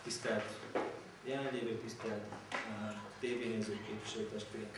Tisztelt jelenlévő, tisztelt tévénéző képviselőtestvérek!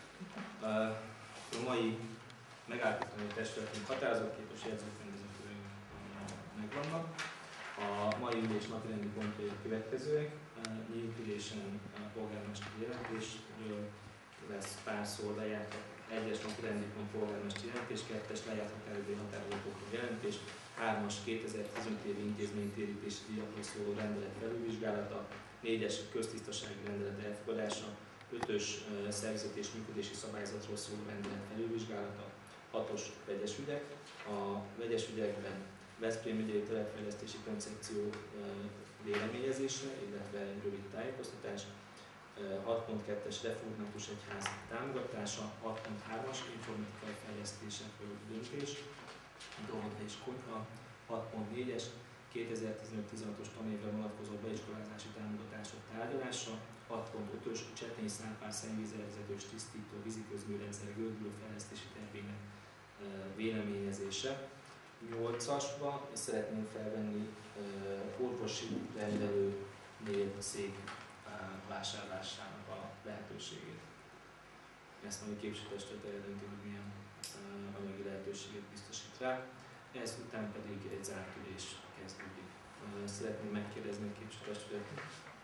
A mai megállapítani testületünk határozatképes jegyzőkönyvezetőink megvannak. A mai ülés napirendi pontjai a következőek. Nyílt ülésen polgármesteri jelentésről lesz pár szó, lejárt egyes napirendi pont polgármesteri jelentés, 2-es lejárt határidő határozatokról jelentés, 3-as 2015 évi intézménytérítési díjakról szóló rendelet felülvizsgálata, 4-es köztisztasági rendelet elfogadása, 5-ös szervezeti és működési szabályzatról szóló rendelet felülvizsgálata, 6-os vegyes ügyek. A vegyes ügyekben Veszprém megyei telepfejlesztési koncepció véleményezése, illetve egy rövid tájékoztatás, 6.2-es református egyház támogatása, 6.3-as informatikai fejlesztésekről döntés, Dolgota és Konyha, 6.4-es 2015-16-os tanévre vonatkozó beiskolázási támogatások tárgyalása, 6.5-ös Csetény-Szárpár szennyvízvezetős tisztító víziközműrendszer gördülő fejlesztési tervének véleményezése. 8-asba szeretném felvenni orvosi rendelőnél szék vásárlásának a lehetőségét. Ezt majd a képviselőtestület eldönti, hogy milyen anyagi lehetőséget biztosít rá. Ez után pedig egy zárt ülés kezdődik. Szeretném megkérdezni a képviselőtestületet.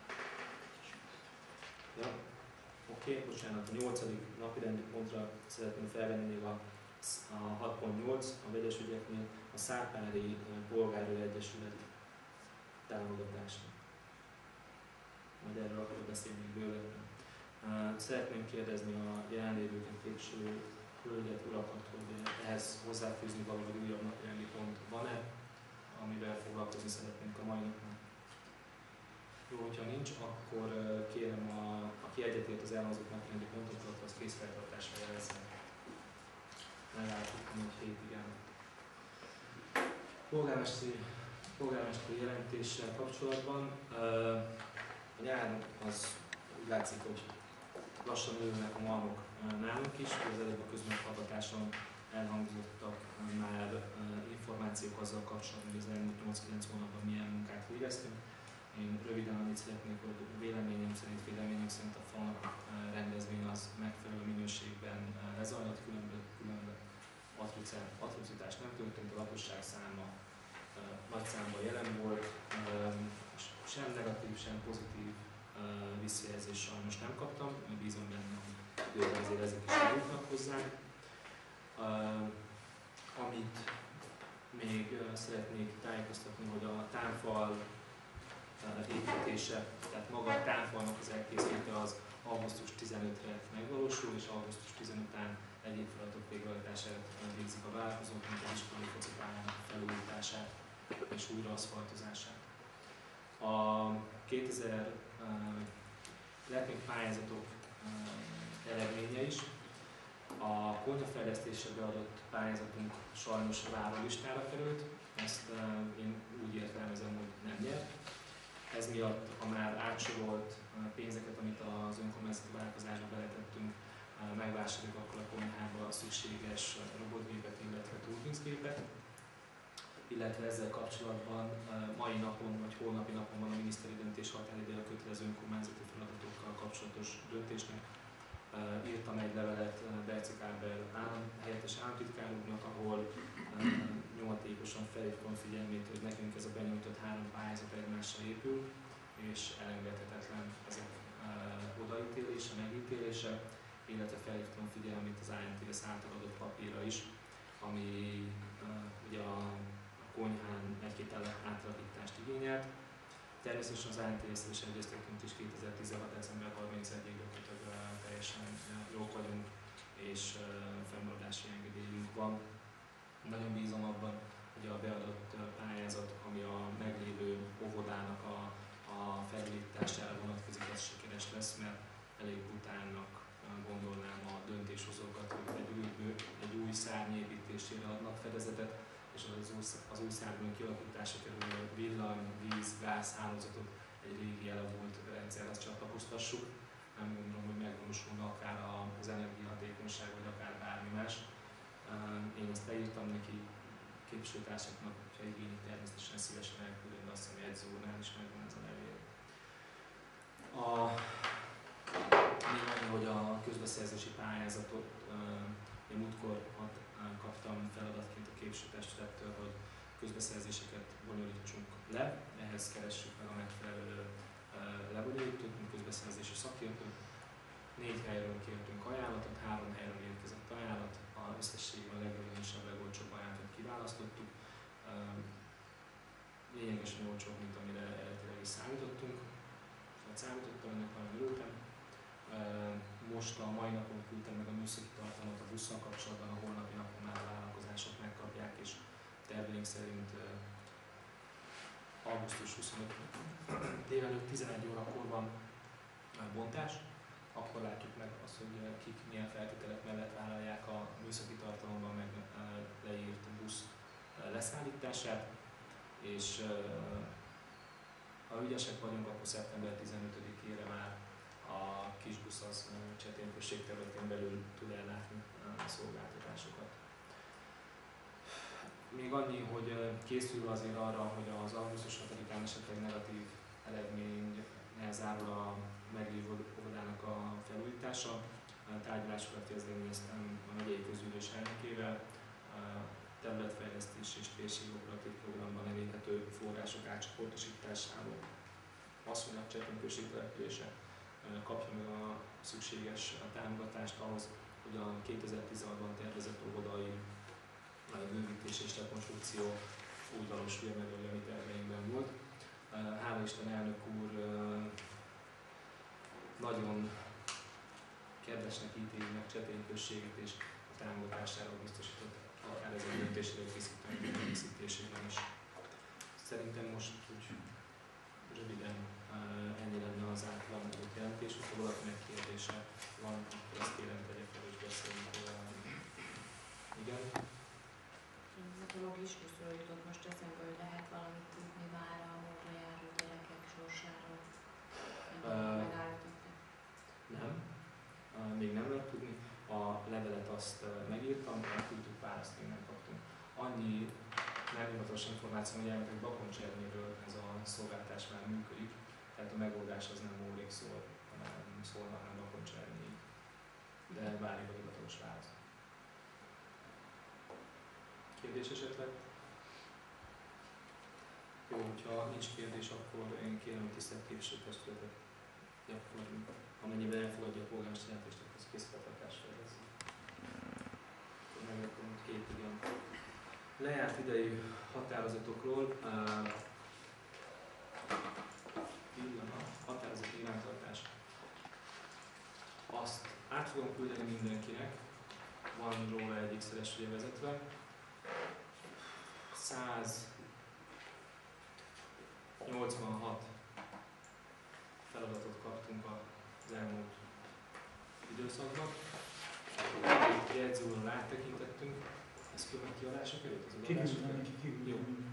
Ja. Oké, bocsánat, a 8. napirendi pontra szeretném felvenni még a 6.8 a vegyes ügyeknél a Szárpári Polgárőr Egyesület támogatása. Majd erről akarok beszélni bővebben. Szeretném kérdezni a jelenlévőket, képviselő hölgyet, urakat, hogy ehhez hozzáfűzni valami újabb napirendi pont van-e, amivel foglalkozni szeretnénk a mai napon. Jó, hogyha nincs, akkor kérem, aki egyetért az elhangzott napirendi pontokat, az készfeltartásra jelezzen. Meglátjuk, hogy 7 igen. Polgármesteri jelentéssel kapcsolatban a nyár az úgy látszik, hogy lassan ülnek a malmok nálunk is, az előbb a közmeghallgatáson elhangzottak már információk azzal kapcsolatban, hogy az elmúlt 8-9 hónapban milyen munkát végeztünk. Én röviden annyit szeretnék, hogy véleményem szerint a falnak rendezvény az megfelelő minőségben lezajlott, különböző atrocitás nem történt, a lakosság száma nagy számban jelen volt, és sem negatív, sem pozitív visszajelzést sajnos nem kaptam, bízom benne, hogy időben azért ezek is eljutnak hozzánk. Amit még szeretnék tájékoztatni, hogy a támfal építése, tehát maga a támfalnak az elkészítése az augusztus 15-re megvalósul, és augusztus 15 után egyéb feladatok végrehajtását végzik a vállalkozók, mint az iskolai focipályának felújítását és újraaszfaltozását. A 2000 lehet még pályázatok eredménye is. A konyhafejlesztésre beadott pályázatunk sajnos várólistára került, ezt én úgy értelmezem, hogy nem nyert. Ez miatt a már átsorolt pénzeket, amit az önkormányzati vállalkozásba beletettünk, megvásároljuk akkor a konyhába szükséges robotgépet, illetve turbincgépet. Illetve ezzel kapcsolatban mai napon vagy holnapi napon van a miniszteri döntés határideje a kötelező önkormányzati feladatokkal kapcsolatos döntésnek. Írtam egy levelet Berci Kábel helyettes államtitkár úrnak, ahol nyomatékosan felhívtam figyelmét, hogy nekünk ez a benyújtott 3 pályázat egymással épül, és elengedhetetlen ezek odaítélése, megítélése, illetve felhívtam figyelmét az ANTS által adott papírra is, ami ugye a konyhán egy-két átalakítást igényelt. Természetesen az ANTS-tel is egyeztetünk is 2016. december 31-ig teljesen jók vagyunk, és fennmaradási engedélyünk van. Nagyon bízom abban, hogy a beadott pályázat, ami a meglévő óvodának a felújítására vonatkozik, az sikeres lesz, mert elég brutálnak gondolnám a döntéshozókat, hogy egy új szárny építésére adnak fedezetet, és az új szárny kialakítása kerül villany, víz, gáz hálózatot egy régi elavult rendszerhez csatlakoztassuk. Nem gondolom, hogy megvalósulna akár az energiahatékonyság, vagy akár bármi más. Én ezt leírtam neki képviselőtársaknak, hogyha igénylik, természetesen szívesen elküldöm, de azt hiszem, hogy Edzó úrnál is megvan ez a levél. múltkor kaptam feladatként a képzőtestülettől, hogy közbeszerzéseket bonyolítsunk le, ehhez keressük meg a megfelelő lebonyolítót, mint közbeszerzési szakértőt. 4 helyről kértünk ajánlatot, 3 helyről érkezett ajánlat, összességében a legrövidesebb, legolcsóbb ajánlatot kiválasztottuk. Lényegesen olcsóbb, mint amire eredetileg is számítottunk, vagy számítottam, ennek nagyon örültem. Most a mai napon küldtem meg a műszaki tartalmat a busszal kapcsolatban, a holnapi napon már a vállalkozások megkapják, és terveink szerint augusztus 25 délelőtt 11 órakor van bontás, akkor látjuk meg azt, hogy kik milyen feltételek mellett vállalják a műszaki tartalomban meg leírt busz leszállítását, és ha ügyesek vagyunk, akkor szeptember 15-ére már a kisbusz az Csetén község területén belül tud ellátni szolgáltatásokat. Még annyi, hogy készül azért arra, hogy az augusztus 6-án esetleg negatív eredménnyel zárul a meglévő óvodának a felújítása. Tárgyalásokat kezdeményeztem a megyei közgyűlés elnökével, területfejlesztés és térségoperatív programban elérhető források átcsoportosításával. Az, hogy a Csetén község települése kapja meg a szükséges támogatást ahhoz, hogy a 2016-ban tervezett óvodai bővítés és rekonstrukció úgy valósulja meg, hogy a mi terveinkben volt. Hála Isten elnök úr nagyon kedvesnek ítéli meg Csetén községet, és a támogatására biztosított akár ez a döntésre készítésében is. Szerintem most úgy röviden ennyi lenne az általam adott jelentés, hogyha valakinek kérdése van, akkor azt kérem tegye fel, és beszéljünk róla. Igen? A logikusról jutott most eszembe, hogy lehet valamit tudni már a módra járó gyerekek sorsáról. Megállítottak. Nem. Még nem lehet tudni. A levelet azt megírtam, elküldtük, választ még nem kaptunk. Annyi nem hivatalos információ, hogy elmondjuk, hogy Bakoncsernyiről ez a szolgáltatás már működik, tehát a megoldás az nem múlik szólna, hanem Bakoncsernyi. De várjuk a hivatalos választ. Kérdés esetleg? Jó, hogyha nincs kérdés, akkor én kérem a tisztelt képviselőtestületet gyakorlunk. Amennyiben elfogadja a polgármester jelentést, akkor ez készfeltartásra lesz. Akkor megadom 2 igen. Lejárt idei határozatokról határozat nyilvántartás. Azt át fogom küldeni mindenkinek, van róla egy X-es vezetve. 186 feladatot kaptunk az elmúlt időszakban. Egy jegyzőről áttekintettünk. Ez kiadása került az adásra? Jó.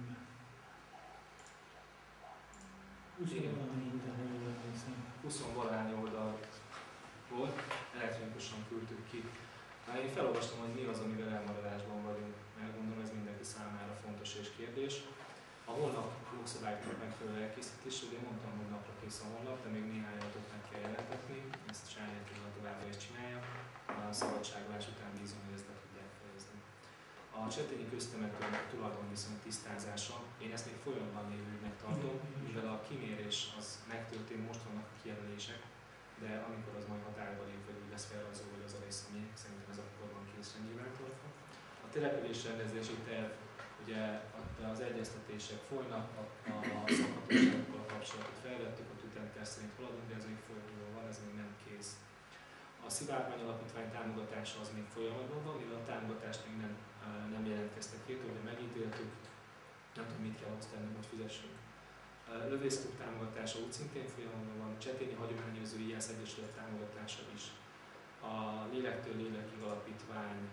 20-valahány oldal volt, elektronikusan küldtük ki. Én felolvastam, hogy mi az, amivel elmaradásban vagyunk, mert gondolom ez mindenki számára fontos és kérdés. A honlap jogszabályoknak megfelelő elkészítés, ugye mondtam, hogy napra kész a honlap, de még néhány adatot meg kell jelentetni, ezt Sányától továbbra is csinálja. A szabadságválás után bízom, hogy ezt be tudják fejezni. A csetényi köztemető tulajdonviszony tisztázása, én ezt még folyamatban lévőnek tartom, mivel a kimérés az megtörtént, most vannak a kijelölések, de amikor az majd hatályba lép, vagy úgy lesz felrajzolva, hogy az a rész, ami szerintem ez akkor van készre nyilvántartva. A település rendezési terv, ugye az egyeztetések folynak, a szakhatóságokkal kapcsolatot felvettük, a ütemterv szerint haladunk, de ez még folyamatban van, ez még nem kész. A Szivárvány Alapítvány támogatása az még folyamatban van, mivel a támogatást még nem jelentkeztek ki, ugye megítéltük, nem tudom mit kell azt tenni, hogy fizessünk. Lövészklub támogatása úgy szintén folyamatban van, a Csetényi Hagyományőrző IASZ Egyesület támogatása is. A Lélektől Lélekig Alapítvány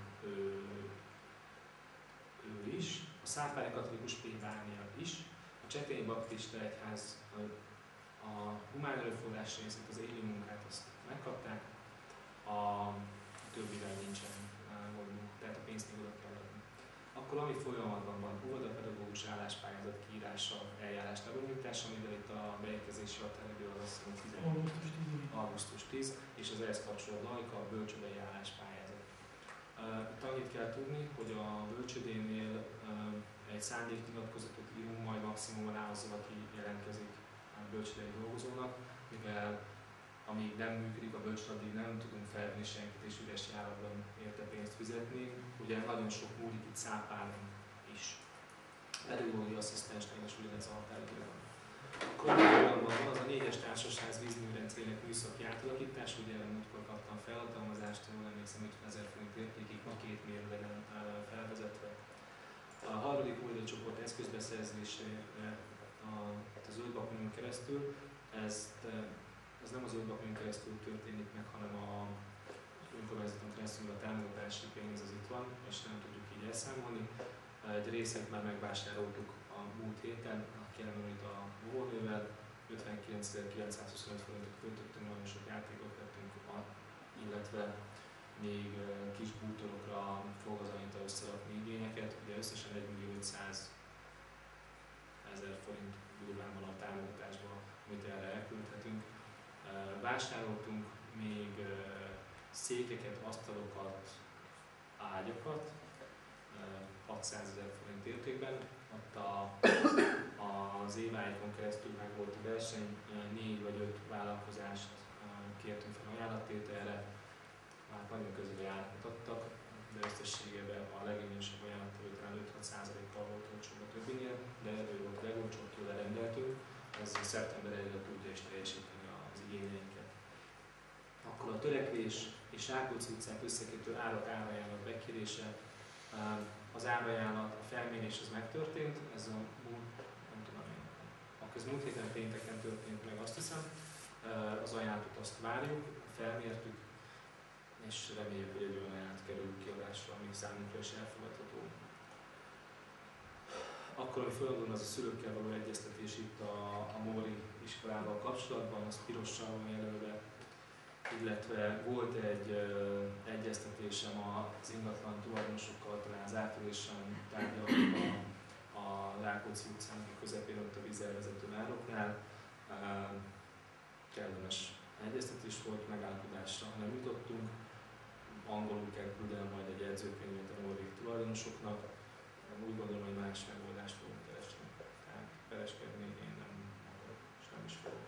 ő is, a Szárpári Katolikus plébánia is, a Csetényi Baptista Egyház a humán erőforrás részét, az élő munkát azt megkapták, a többivel nincsen gondunk, tehát a pénzt még oda kell adni. Akkor ami folyamatban van, óvodapedagógus álláspályázat kiírása, eljárás lebonyolítása, mivel itt a beérkezési határidő az azt mondom augusztus 10, és az ehhez kapcsolódó laika, a bölcsődei álláspályázat. Itt annyit kell tudni, hogy a bölcsődénél egy szándéknyilatkozatot írunk, majd maximum alá az, aki jelentkezik a bölcsődei dolgozónak, mivel amíg nem működik a bölcsőd, addig nem tudunk felvenni senkit és üres járatban érte pénzt fizetni. Ugye nagyon sok múlik itt szápálunk is. Pedagógiai asszisztensnél is ugyanez a határidőben. Akkor van az a 4-es társasház vízműrendszerének műszaki átalakítás, ugye erre múltkor kaptam felhatalmazást, jól emlékszem 50 000 forint értékig, ma 2 mérlegen felvezetve. A harmadik oldalcsoport eszközbeszerzése a zöldbakonyon keresztül, ez nem az zöldbakonyon keresztül történik meg, hanem a önkormányzaton keresztül a támogatási pénz az itt van, és nem tudjuk így elszámolni. Egy részét már megvásároltuk a múlt héten, kérem itt a óvónővel, 59.925 forintot költöttünk, nagyon sok játékot vettünk, illetve még kis bútorokra fog az Anita összerakni igényeket, ugye összesen 1.500.000 forint durván van a támogatásban, amit erre elküldhetünk. Vásároltunk még székeket, asztalokat, ágyakat, 600.000 forint értékben. Ott az éváikon keresztül meg volt a verseny, 4 vagy 5 vállalkozást kértünk fel ajánlattételre, már nagyon közeli árakat adtak, de összességében a legényesebb ajánlattevő talán 5-6%-kal volt olcsóbb a többinél, de ő volt a legolcsóbb, tőle rendeltünk, ez szeptember 1-re tudja is teljesíteni az igényeinket. Akkor a törekvés és Rákóczi utcák összekötő árajánlat bekérése. Az árajánlat, a felmérés az megtörtént, ez a múlt héten pénteken történt meg, azt hiszem. Az ajánlatot azt várjuk, felmértük, és reméljük, hogy egy olyan ajánlat kerül kiadásra, ami számunkra is elfogadható. Akkor, ami földön, az a szülőkkel való egyeztetés itt a Móri iskolával kapcsolatban, az pirossal van jelölve, illetve volt egy egyeztetésem az ingatlan tulajdonosokkal, talán az áprilisban tárgyaltuk a Rákóczi utcának a közepén, ott a vízelvezető vároknál. Kellemes egyeztetés volt, megállapodásra nem jutottunk. Angolul kell küldeni majd egy jegyzőkönyvet a norvég tulajdonosoknak. Úgy gondolom, hogy más megoldást fogunk keresni. Tehát pereskedni én nem akarok, és nem is fogok.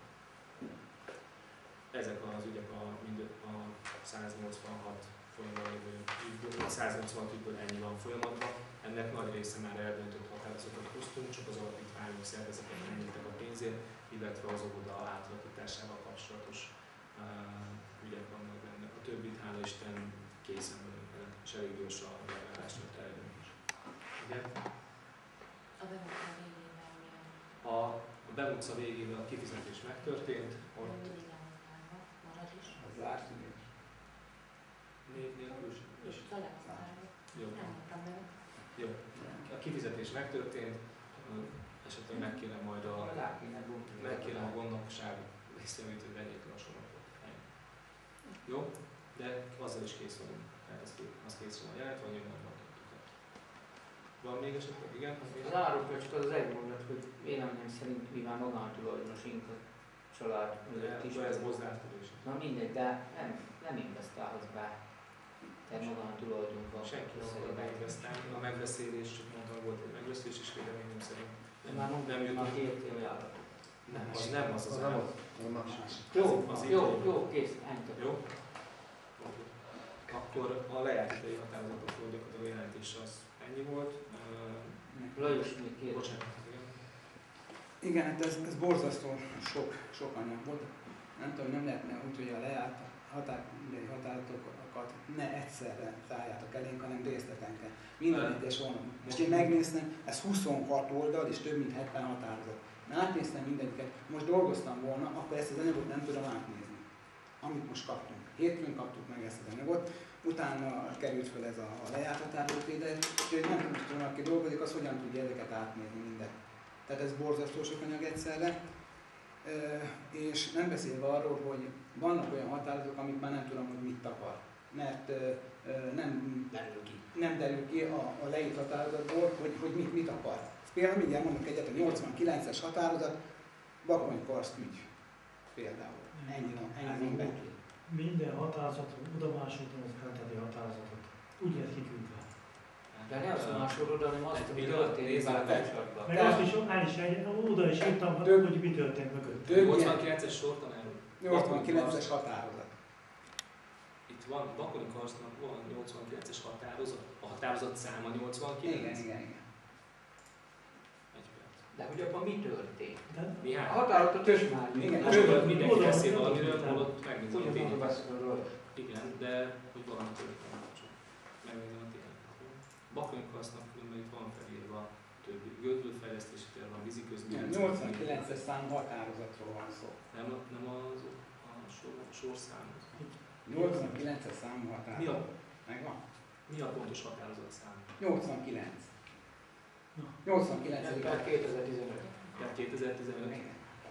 Ezek az ügyek a 186 folyamatban lévő ügyből, 186 ügyből ennyi van folyamatban. Ennek nagy része már eldöntött határozatot hoztunk, csak az alapítványok szervezetek mennyittek a pénzért, illetve az óvoda átalakításával kapcsolatos ügyek vannak benne. A többit, hála Isten, készen vagyunk vele, és elég gyors a reagálásra terjedünk is. Igen? A Bem utca végével milyen? A Bem utca végével a kifizetés megtörtént. Ott marad is. Az zárszűnés. Név nélkül is. Jó. Nem mondtam meg. Jó. A kifizetés megtörtént, esetleg megkérem majd a gondnokság résztvevőt, hogy vegyék le a sorompot. Jó? De azzal is kész vagyunk. Az kész van jelent, vagy jön van még esetleg? Igen? Zárokra csak az egy mondat, hogy véleményem szerint mivel magántulajdonosink a család mögött is. Ez hozzátudás. Na mindegy, de nem investálhatsz be. Tehát magántulajdonban. Senki nem akar beinvestálni. A megbeszélés, csak mondtam, volt egy megbeszélés, és véleményem szerint már nem jutott ki értél. Nem az az állat. Jó, kész, ennyi. Jó? Akkor a lejáratidei határozatokról gyakorlatilag a jelentés az ennyi volt. Lajos még kérdés. Bocsánat, igen, hát ez borzasztó sok anyag volt. Nem tudom, nem lehetne úgy, hogy a lejárt határozatokat ne egyszerre szálljátok elénk, hanem részletenként. Minden egyes vonal. Most én megnéztem, ez 26 oldal és több mint 70 határozat. Átnéztem mindegyiket, most dolgoztam volna, akkor ezt az anyagot nem tudom átnézni, amit most kaptunk. Hétfőn kaptuk meg ezt az anyagot, utána került fel ez a lejárt határozatvédel, úgyhogy nem tudom, aki dolgozik, az hogyan tudja ezeket átnézni mindet. Tehát ez borzasztó sok anyag egyszerre. És nem beszélve arról, hogy vannak olyan határozatok, amik már nem tudom, hogy mit akar. Mert nem derül ki a leírt határozatból, hogy mit akar. Például mindjárt mondok egyet, a 89-es határozat, Bakony-Karszt ügy. Például. Ennyi minden. Minden határozatot, tudomásul felteti határozatot. úgy lett kiküldve. De ne azt másolod, hanem azt, ami pillanat, történik nézzük vele meg. kapcsolatban. Meg azt is oda is írtam, hogy mi történt mögött. Több ilyen 89-es sortanárul. 89-es határozat. Itt van, Bakony Karsznak van 89-es határozat. A határozat száma 89. Igen. Egy perc. De hogy abban mi történt? De Mi A hát? határozatot is már Igen, Most több- mindenki oda- beszél oda- valamiről, oda- holott megnézem a ugyanaz tényeket. beszél róla. Igen, de hogy valami történt. Csak megnézem a tényeket. Bakony Karsznak különben itt van felírva többi gödlőfejlesztési terv, van vízi közművelet. 89-es számú határozatról van szó. Nem az a sorszám. 89-es számú határozat. Megvan? Mi a pontos határozat szám? 89. 89. Per 2015. Tehát 2015. Igen.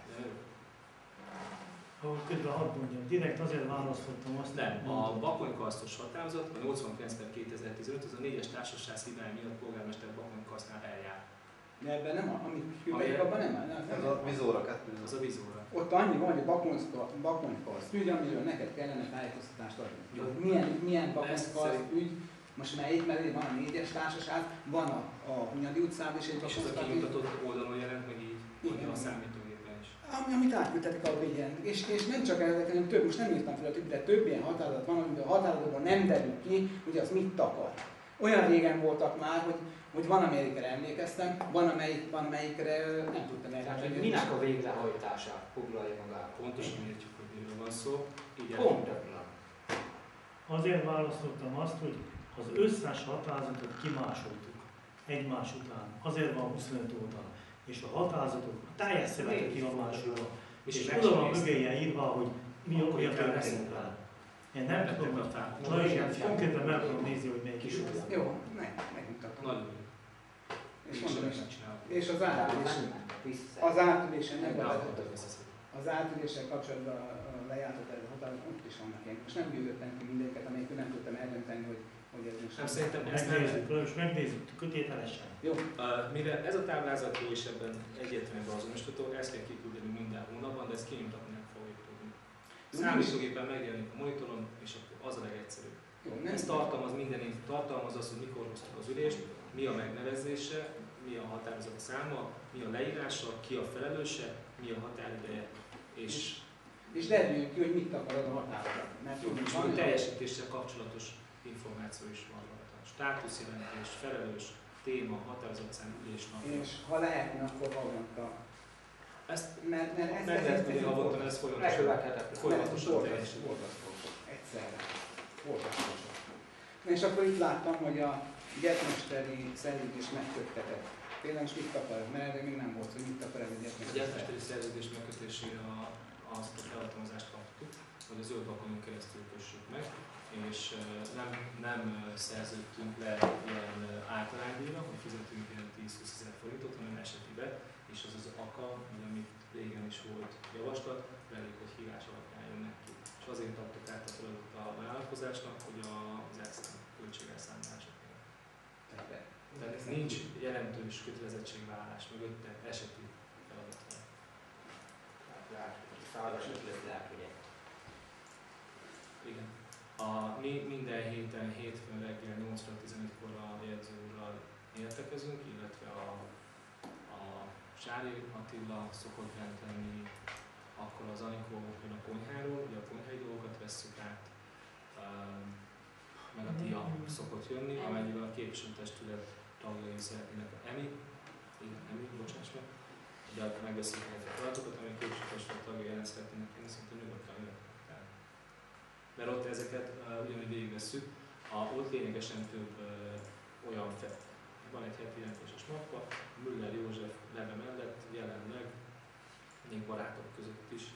ha közben hadd mondjam, direkt azért választottam azt. Nem, a Bakony-karsztos határozat, a 89/2015, az a 4-es társaság hibája miatt polgármester Bakony-karsztnál eljár. De ebben nem, amit küldjük, abban nem. Ez a vizóra 2. Az a vízóra. Ott annyi van, hogy Bakonykarsz ügy, amiről neked kellene tájékoztatást adni. Hogy milyen Bakonykarsz ügy, most melyik, mert van a 4-es társaság, van a Hunyadi utcában is egy És ez a Bakonykarsz ügy. kimutatott oldalon jelent meg így, Igen. a számítógépen is. Amit átküldtetek a végén. És nem csak ezek, hanem több, most nem írtam fel a többi, de több ilyen határozat van, amiben a határozatban nem derül ki, hogy az mit takar. Olyan régen voltak már, hogy van amelyikre emlékeztem, van amelyikre nem tudtam Tehát, elmondani. hogy minek a végrehajtását foglalja magába. Pontosan értjük, hogy miről van szó. Igen. Pontatlan. Azért választottam azt, hogy az összes határozatot kimásoltuk egymás után. Azért van 25 oldal. És a határozatok, a teljes szövegek ki van másolva. És oda van mögé ilyen írva, hogy mi Akkor olyan inkább történt beszélünk. vele. Én nem tudom, hogy Nagyon na igen, konkrétan meg tudom nézni, hogy melyik is olyan. Jó, megmutatom. Nagyon jó. És mondom is. És az De átülésen, nem mentek vissza. az átülésen nem Nem, vezetett. Az átüléssel kapcsolatban a lejáratot ez a határozat, ott is vannak ilyen. Most nem gyűjtöttem ki mindegyiket, amelyikről nem tudtam eldönteni, hogy ez most Nem, szerintem ezt nem. Megnézzük, megnézzük, kötételesen. Jó, Mire ez a táblázat jó és ebben egyértelműen beazonosítható, ezt kell kiküldeni minden hónapban, de ezt kinyomtatni nem fogjuk tudni. Számítógépen megjelenik a monitoron, és akkor az a legegyszerűbb. jó, nem Ez tartalmaz minden tartalmaz az, hogy mikor hoztuk az ülést, mi a megnevezése, mi a határozat száma, mi a leírása, ki a felelőse, mi a határideje, és derüljön ki, hogy mit akarod a határozat. Mert úgy és van, a teljesítéssel kapcsolatos információ is van rajta. Státuszjelentés, felelős, téma, határozatszám, ülésnap. és ha lehetne, akkor havonta. Ezt Mert ez meg lehet tudni havonta, mert ez folyamatosan teljesít. Egyszerre. Borzasztó. Na és akkor itt láttam, hogy a gyermekmesteri szerződés megköttetett. Tényleg most mit akar? Mert erre még nem volt, hogy mit akar ez a A gyermekmesteri. gyermekmesteri szerződés megkötésére azt a felhatalmazást kaptuk, hogy az 5 bakonyon keresztül kössük meg, és nem szerződtünk le ilyen általánydíjra, hogy fizetünk ilyen 10-20 ezer forintot, hanem esetibe, és az az AKA, amit régen is volt javaslat, elég, hogy hívás alapján jönnek ki. És azért adtuk át a feladatot a vállalkozásnak, hogy az elszám, költségelszámolások. Tehát nincs jelentős kötelezettségvállalás mögötte, eseti feladatra. Szállás ötletlák, ugye. Igen. Mi minden héten, hétfőn reggel 8-15-kor a jegyző úrral értekezünk, illetve a Sári Attila szokott bent lenni, akkor az Anikó jön a konyháról, ugye a konyhai dolgokat vesszük át, meg a TIA szokott jönni, amennyiben a képviselőtestület tagjai szeretnének Emi, bocsáss meg, ugye megbeszéljük a feladatokat, amely a képviselőtestület tagjai ellen szeretnének jönni, szerintem nyugodtan jönnek. Mert ott ezeket ugyanúgy végigvesszük, ott lényegesen több olyan van egy heti jelentéses mappa, Müller József neve mellett jelenleg még barátok között is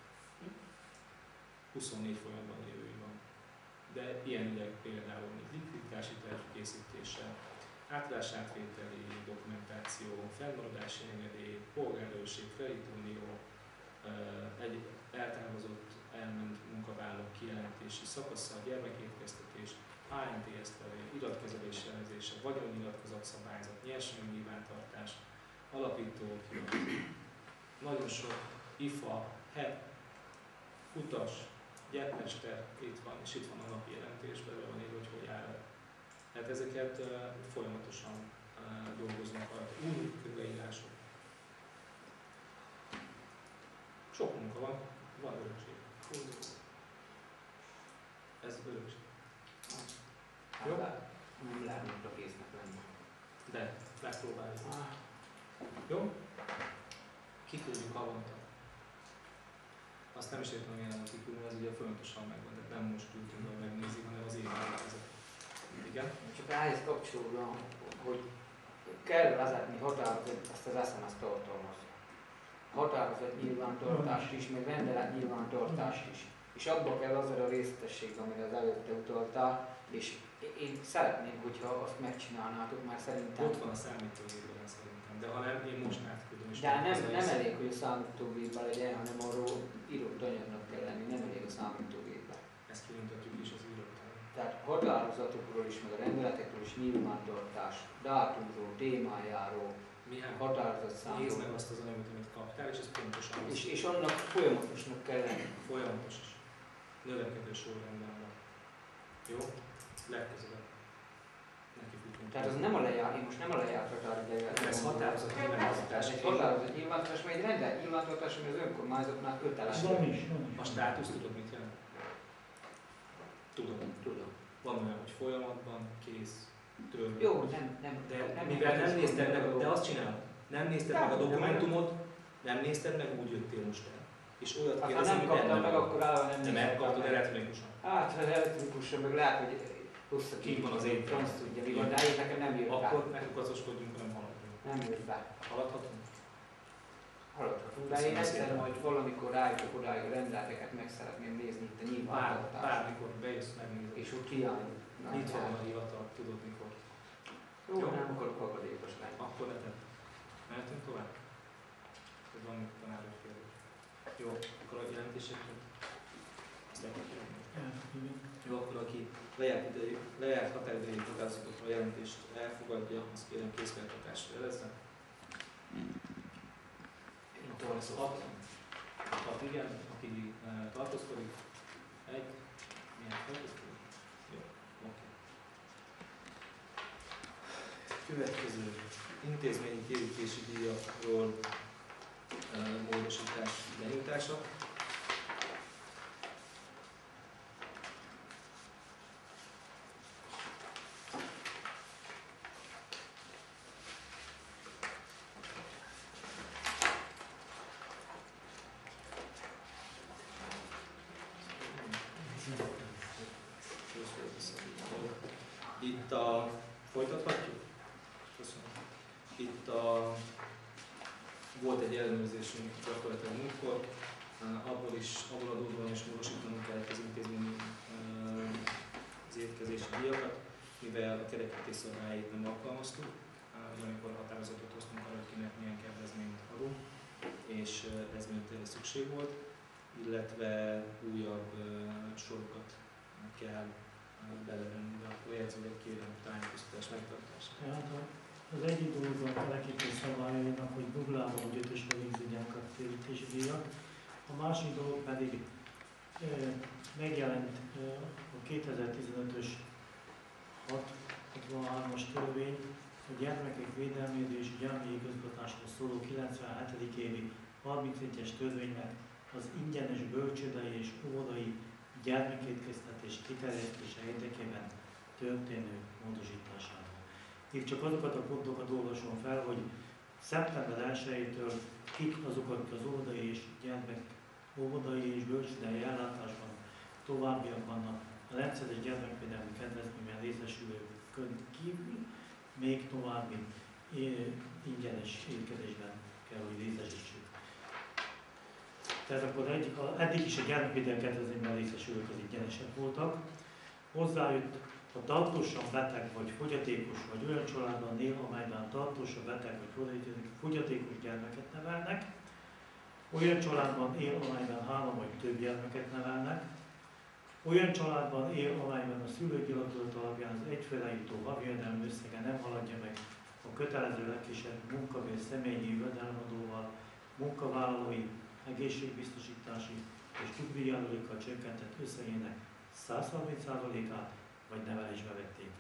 24 folyamatban lévői van. De ilyen ügyek például likviditási terv készítése, átvásárátvételi dokumentáció, fennmaradási engedély, polgárőrség, kreditunió, egy eltávozott elment munkavállalók kijelentési szakasza, gyermekétkeztetés, ANTS levél, iratkezelés jelzése, vagyonnyilatkozat szabályzat, nyersanyag nyilvántartás, alapítók, nagyon sok IFA, HEP, utas, gyermester itt van, és itt van a napi jelentés, belőle van írva, hogy jár Tehát ezeket folyamatosan dolgozunk rajta. Új könyvírások. Sok munka van örökség. Ez örökség. Jó? Nem lehet a késznek lenni. De megpróbáljuk. Jó? Kiküldjük havonta. Azt nem is értem, hogy milyen kiküldni, ez ugye folyamatosan megvan, de nem most ültünk, hogy megnézik, hanem az év elkezett. Igen? Csak ehhez kapcsolódóan, hogy kell vezetni határozat, ezt az SMS tartalmazza. Határozat nyilvántartást is, meg rendelet nyilvántartást is. És abba kell az a részletesség, amire az előtte utaltál, és én szeretném, hogyha azt megcsinálnátok, mert szerintem... Ott van a számítógépben szerintem, de ha nem, én most átküldöm. De nem elég, hogy a számítógépben legyen, hanem arról írott anyagnak kell lenni, nem elég a számítógépben. Ezt kinyomtatjuk is az írott. Tehát határozatokról is, meg a rendeletekről is nyilvántartás, dátumról, témájáról, határozatszámról. Nézd meg azt az anyagot, amit kaptál, és ez pontosan az. És annak folyamatosnak kell lenni. Folyamatos is. Növekedő sorrendben van. Jó? Legközelebb. Neki futunk. Tehát az nem a lejárt, én most nem a lejárt határidejűvel. Ez határozat nyilvántartás. Egy határozat nyilvántartás, vagy egy rendelet nyilvántartás, ami az önkormányzatnak kötelező. Van is. A státusz tudod mit jelent? Tudom. Van olyan, hogy folyamatban, kész, törvény. Jó, nem mivel nem nézted meg, de azt csinálod. Nem nézted meg a dokumentumot, nem nézted meg, úgy jöttél most el. És olyat ha kérdezem, nem hogy kaptam meg, akkor állva nem de megkaptad elektronikusan. Hát, ha elektronikusan, meg lehet, hogy hosszabb Kint van az én. franc tudja, mi van, de én nekem nem jött be. Akkor megkacoskodjunk, nem haladjunk. Nem jött be. Haladhatunk? Haladhatunk, de én egyszer majd valamikor rájutok odáig a rendeleteket meg szeretném nézni itt a nyilvántartást. Bármikor bejössz, megnézed. És ott hiány. Itt van a hivatal, tudod mikor. Jó, nem akarok akadékos lenni. Akkor ne tedd. Mehetünk tovább? Ez van még tanárok kérdés. Jó, akkor a jelentésekről. Azt elkezdjük. Jó, akkor aki lejárt határidejű határozatokra a jelentést elfogadja, azt kérem készfeltartásra jelezze. Én Az 6 igen, aki tartózkodik. 1. Milyen tartózkodik? Jó, oké. Következő intézményi térítési díjakról módosítás benyújtása. Itt folytathatjuk? Köszönöm. Itt volt egy ellenőrzésünk gyakorlatilag múltkor, abból adódóan is módosítanunk kell az intézményi az étkezési díjakat, mivel a kerekítés szabályait nem alkalmaztuk, amikor határozatot hoztunk arra, hogy kinek milyen kedvezményt adunk, és ez miatt szükség volt, illetve újabb sorokat kell belevenni, de akkor jegyzőleg kérem tájékoztatás megtartása. Tehát az egyik dolog a kerekítés szabályainak, hogy duplában vagy ötösre végződjenek a térítési díjak. A másik dolog pedig megjelent a 2015-ös 63-as törvény, a gyermekek védelmére és gyermekigazgatásról szóló 97. évi 31-es törvénynek az ingyenes bölcsődei és óvodai gyermekétkeztetés kiterjesztése érdekében történő módosításával. Itt csak azokat a pontokat olvasom fel, hogy szeptember 1-től kik azok, akik az óvodai és bölcsődei ellátásban továbbiakban a rendszeres gyermekvédelmi kedvezményben részesülőkön kívül még további ingyenes étkezésben kell, hogy részesítsük. Tehát akkor eddig is a gyermekvédelmi kedvezményben részesülők az ingyenesek voltak. Hozzájött a tartósan beteg vagy fogyatékos vagy olyan családban él, amelyben tartósan beteg vagy fogyatékos gyermeket nevelnek, olyan családban él, amelyben 3 vagy több gyermeket nevelnek, olyan családban él, amelyben a szülők gyakorlat alapján az egyfőre jutó havi jövedelem összege nem haladja meg a kötelező legkisebb munkabér személyi jövedelemadóval, munkavállalói, egészségbiztosítási és nyugdíjjárulékkal csökkentett összegének 130%-át vagy nevelésbe vették.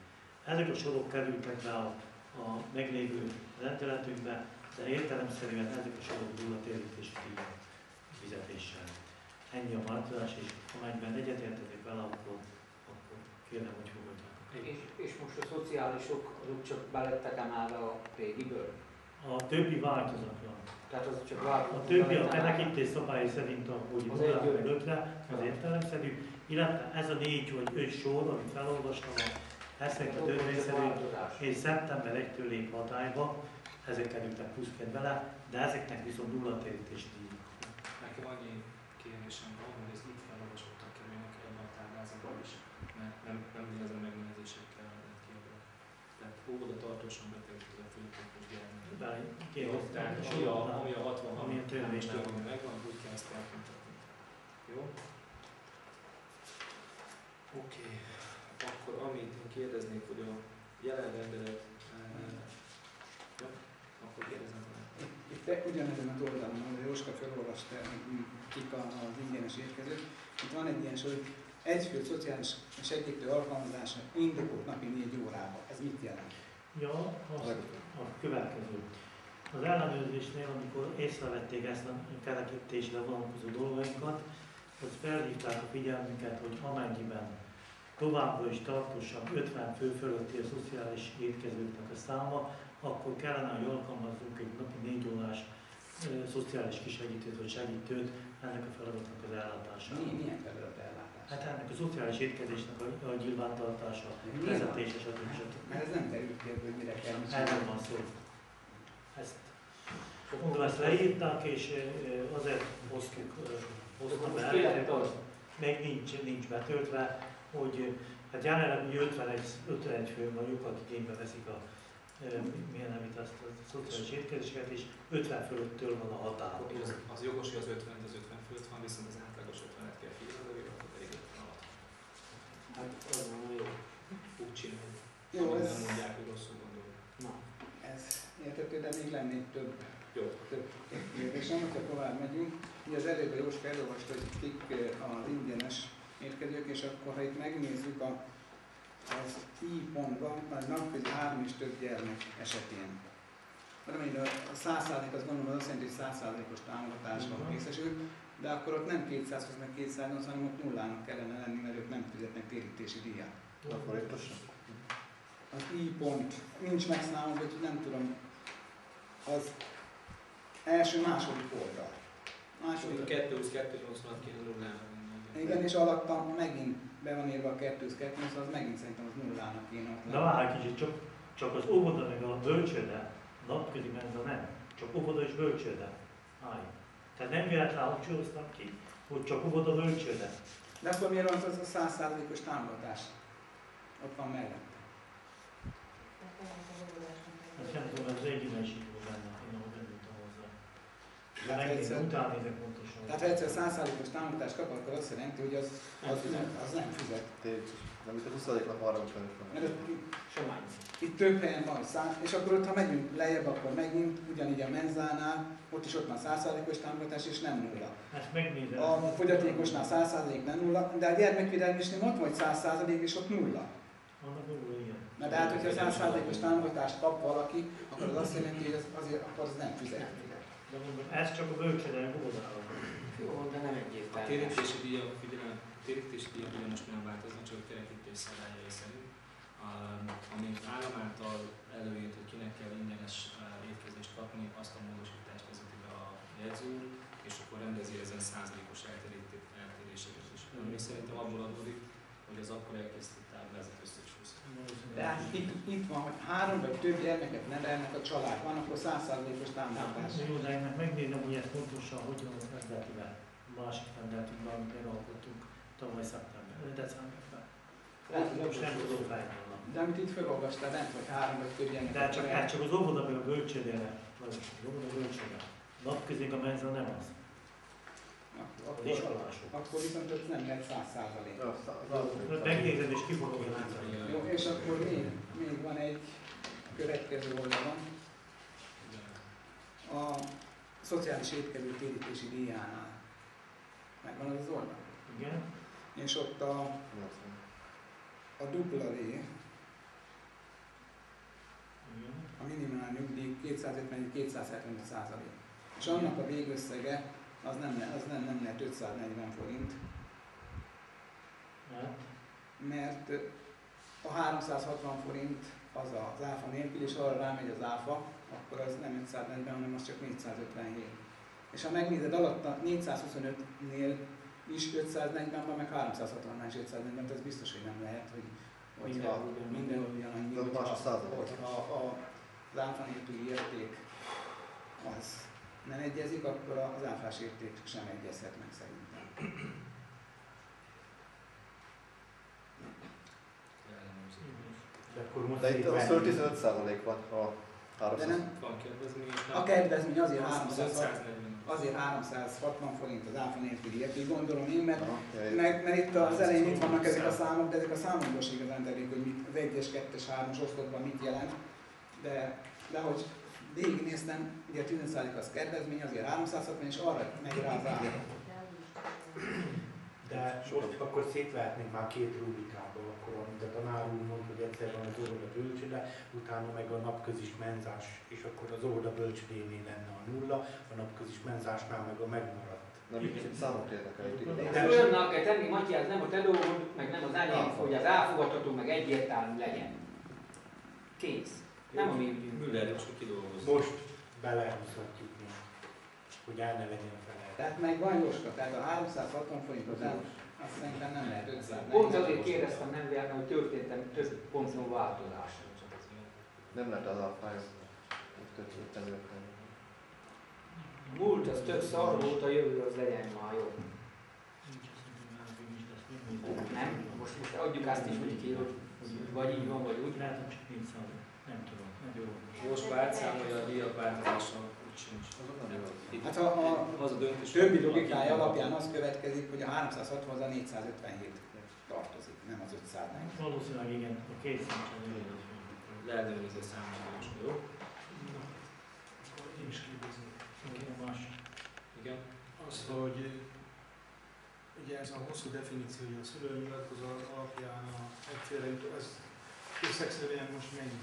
Ezek a sorok kerültek be a meglévő rendeletünkbe, de értelemszerűen ezek a sorok dúlatérítési díjak fizetéssel. Ennyi a változás, és amennyiben egyetértetek vele, akkor kérem, hogy fogadják. És most a szociálisok azok csak belettek emelve a régiből? A többi változatlan. Tehát az csak változott? A többi a fenekítés szabályi szerint, ahogy Az 0-5-re, az értelemszerű, illetve ez a 4 vagy 5 sor, amit felolvastam, ezek a törvényszerű, és szeptember 1-től lép hatályba, ezek kerültek pluszként bele, de ezeknek viszont nullatérítési díj. Nekem annyi kérdésem van, hogy ez itt felolvasottak kerülnek ebben a táblázatban is, mert nem ugyanazon megnevezésekkel lett kiadva. Tehát óvoda tartósan betegítő a főképes gyermek. Tehát ami a 63-as törvény megvan, úgy kell ezt elkontatni. Jó? Oké. Akkor amit én kérdeznék, hogy a jelen rendelet, akkor kérdezem talán. Itt ugyanezen az oldalon, ahol Jóska felolvasta, kik az ingyenes érkezők, itt van egy ilyen sor, hogy egyfő szociális segítő alkalmazása indokolt napi 4 órába. Ez mit jelent? Ja, a következő. Az ellenőrzésnél, amikor észrevették ezt a kerekítésre vonatkozó dolgainkat, az felhívták a figyelmünket, hogy amennyiben továbbra is tartósan 50 fő fölötti a szociális étkezőknek a száma, akkor kellene, hogy alkalmazzunk egy napi 4 órás szociális kisegítőt vagy segítőt ennek a feladatnak az ellátására. Milyen feladat ellátás? Hát ennek a szociális étkezésnek a nyilvántartása, vezetése, stb. Mert ez nem derült ki, hogy mire kell. Erről van szó. Mondom, ezt leírták, és azért hoztam be, még nincs betöltve, hogy hát jelenleg ugye 51 fő vagyunk, akik igénybe veszik a szociális étkezéseket, és 50 fölöttől van a határ. Az jogos, hogy az 50 fölött van, viszont az átlagos 50-et kell figyelembe, akkor pedig 50 alatt. Hát az van jó. Úgy csinálni. Jó, ez... Nem mondják, hogy rosszul gondolják. Na. Ez értető, de még lennék több Jó. kérdésem, hogyha tovább megyünk. Ugye az előbb a Jóska elolvasta, hogy kik az ingyenes érkezők, és akkor ha itt megnézzük az I pontban, a napközi 3 és több gyermek esetén. Valamint a 100% az gondolom az azt jelenti, hogy 100%-os támogatásban részesül, de akkor ott nem 220 meg 280, hanem ott nullának kellene lenni, mert ők nem fizetnek térítési díjat. Akkor itt Az I pont nincs megszámolva, hogy nem tudom, az második oldal. Második 2-2-86 kéne nullának. Igen, és alatta megint be van írva a 2-2, az megint szerintem az nullának kéne ott De várj kicsit, csak az óvoda meg a bölcsőde, napközi menza nem, csak óvoda és bölcsőde. Állj. Tehát nem véletlen hangsúlyoztam ki, hogy csak óvoda bölcsőde. De akkor miért van az a 100%-os támogatás? Ott van mellette. Ezt nem tudom, ez egy idősítő benne, én ahogy örültem hozzá. De Tehát megnézem, utána nézek pontosan. Tehát ha egyszer 100%-os támogatást kap, akkor azt jelenti, hogy az nem fizet. De amit a 20-nak arra kell. Mert Somány. itt több helyen van 100, és akkor ott, ha megyünk lejjebb, akkor megint ugyanígy a menzánál, ott van 100%-os támogatás, és nem nulla. Ezt megnézem. A fogyatékosnál 100% nem nulla, de a gyermekvédelmisnél ott vagy 100% és ott nulla. Annak nulla ilyen. Na de hát, hogyha 100%-os támogatást kap valaki, akkor az azt jelenti, hogy akkor az nem fizet. De mondom, ez csak a bölcsőde óvodában. Jó, de nem A egyértelmű. térítési díjak, figyelem, térítési díjak ugye most nem változnak, csak a kerekítés szabályai szerint. Ami állam által előírt, hogy kinek kell ingyenes étkezést kapni, azt a módosítást vezeti be a jegyző, és akkor rendezi ezen százalékos eltéréseket is. Ami szerintem abból adódik, hogy az akkor elkészített táblázat összecsúszik. De hát itt van, hogy 3 vagy több gyermeket nevelnek a családban, akkor 100%-os támogatás. Jó, de én meg megnézem, hogy ez pontosan hogyan van rendeltivel. Másik rendeltünkben, amit megalkottunk tavaly decemberben. Most nem tudom fejlődni. De amit itt felolvastál, bent vagy 3 vagy több gyermeket. De csak az óvoda meg a bölcsődére. Az óvoda bölcsőde. Napközig a menza nem az. Az iskolások. Akkor viszont ez nem lehet 100%. Megnézed és ki fogom jelenteni. Jó, és akkor még van egy következő oldalon. A szociális étkező térítési díjánál. Megvan az az oldal? Igen. És ott a W minimál nyugdíj 250-275%. És annak a végösszege az nem lehet 540 forint, mert a 360 forint az az áfa nélkül, és arra rámegy az áfa, akkor az nem 540, hanem az csak 457. És ha megnézed alatta 425-nél is 540 van, meg 360-nál is 540, ez biztos, hogy nem lehet, hogy minden ugyanannyi, hogyha az áfa nélküli érték az nem egyezik, akkor az áfás érték sem egyezhet meg szerintem. De itt az 15% van a 300. Van kedvezmény. A kedvezmény azért Az 360, 540. azért 360 forint az áfa nélküli érték, gondolom én, mert Okay. mert itt az elején itt vannak ezek a számok, de ezek a számokból is igazán telik, hogy mit, az 1-es, 2-es, 3-as oszlopban mit jelent. De hogy végignéztem, ugye a 15% az kedvezmény, azért 360, és arra megy rá az ára. De most akkor szétvehetnénk már két rubrikába, akkor amit a tanár úr mondta, hogy egyszer van az óvoda bölcsőde, utána meg a napközis menzás, és akkor az óvoda bölcsődénél lenne a nulla, a napközis menzásnál meg a megmaradt. Nem, itt számok érdekel. De olyannak kell tenni, Matyás, nem a te dolgod, meg nem az enyém, hogy az elfogadható, meg egyértelmű legyen. Kész. Nem a mi ügyünk. Müller most kidolgozni. Most belehúzhatjuk mi, hogy el ne legyen fele. Tehát meg van Jóska, tehát a 360 forint után azt szerintem nem lehet 540. Pont azért kérdeztem, nem véletlen, hogy történtem több ponton változás. Nem lehet az alfája. Múlt az tök szar volt, a jövő az legyen már jó. Nem? Most adjuk azt is, hogy ki, hogy vagy így van, vagy úgy. Lehet, hogy csak 400, nem tudom. Most átszámolja a díjak változása, úgy sincs. Hát a Az a döntés, többi logikája alapján az következik, hogy a 360 az a 457 tartozik, nem az 540. Valószínűleg igen, a két szemcsen leellenőriző számolás, jó? Én is kérdezem. Más. Igen. Az, hogy ugye ez a hosszú definíció, hogy a szülői nyilatkozat alapján egyfélre jutó, ez összegszerűen most mennyi?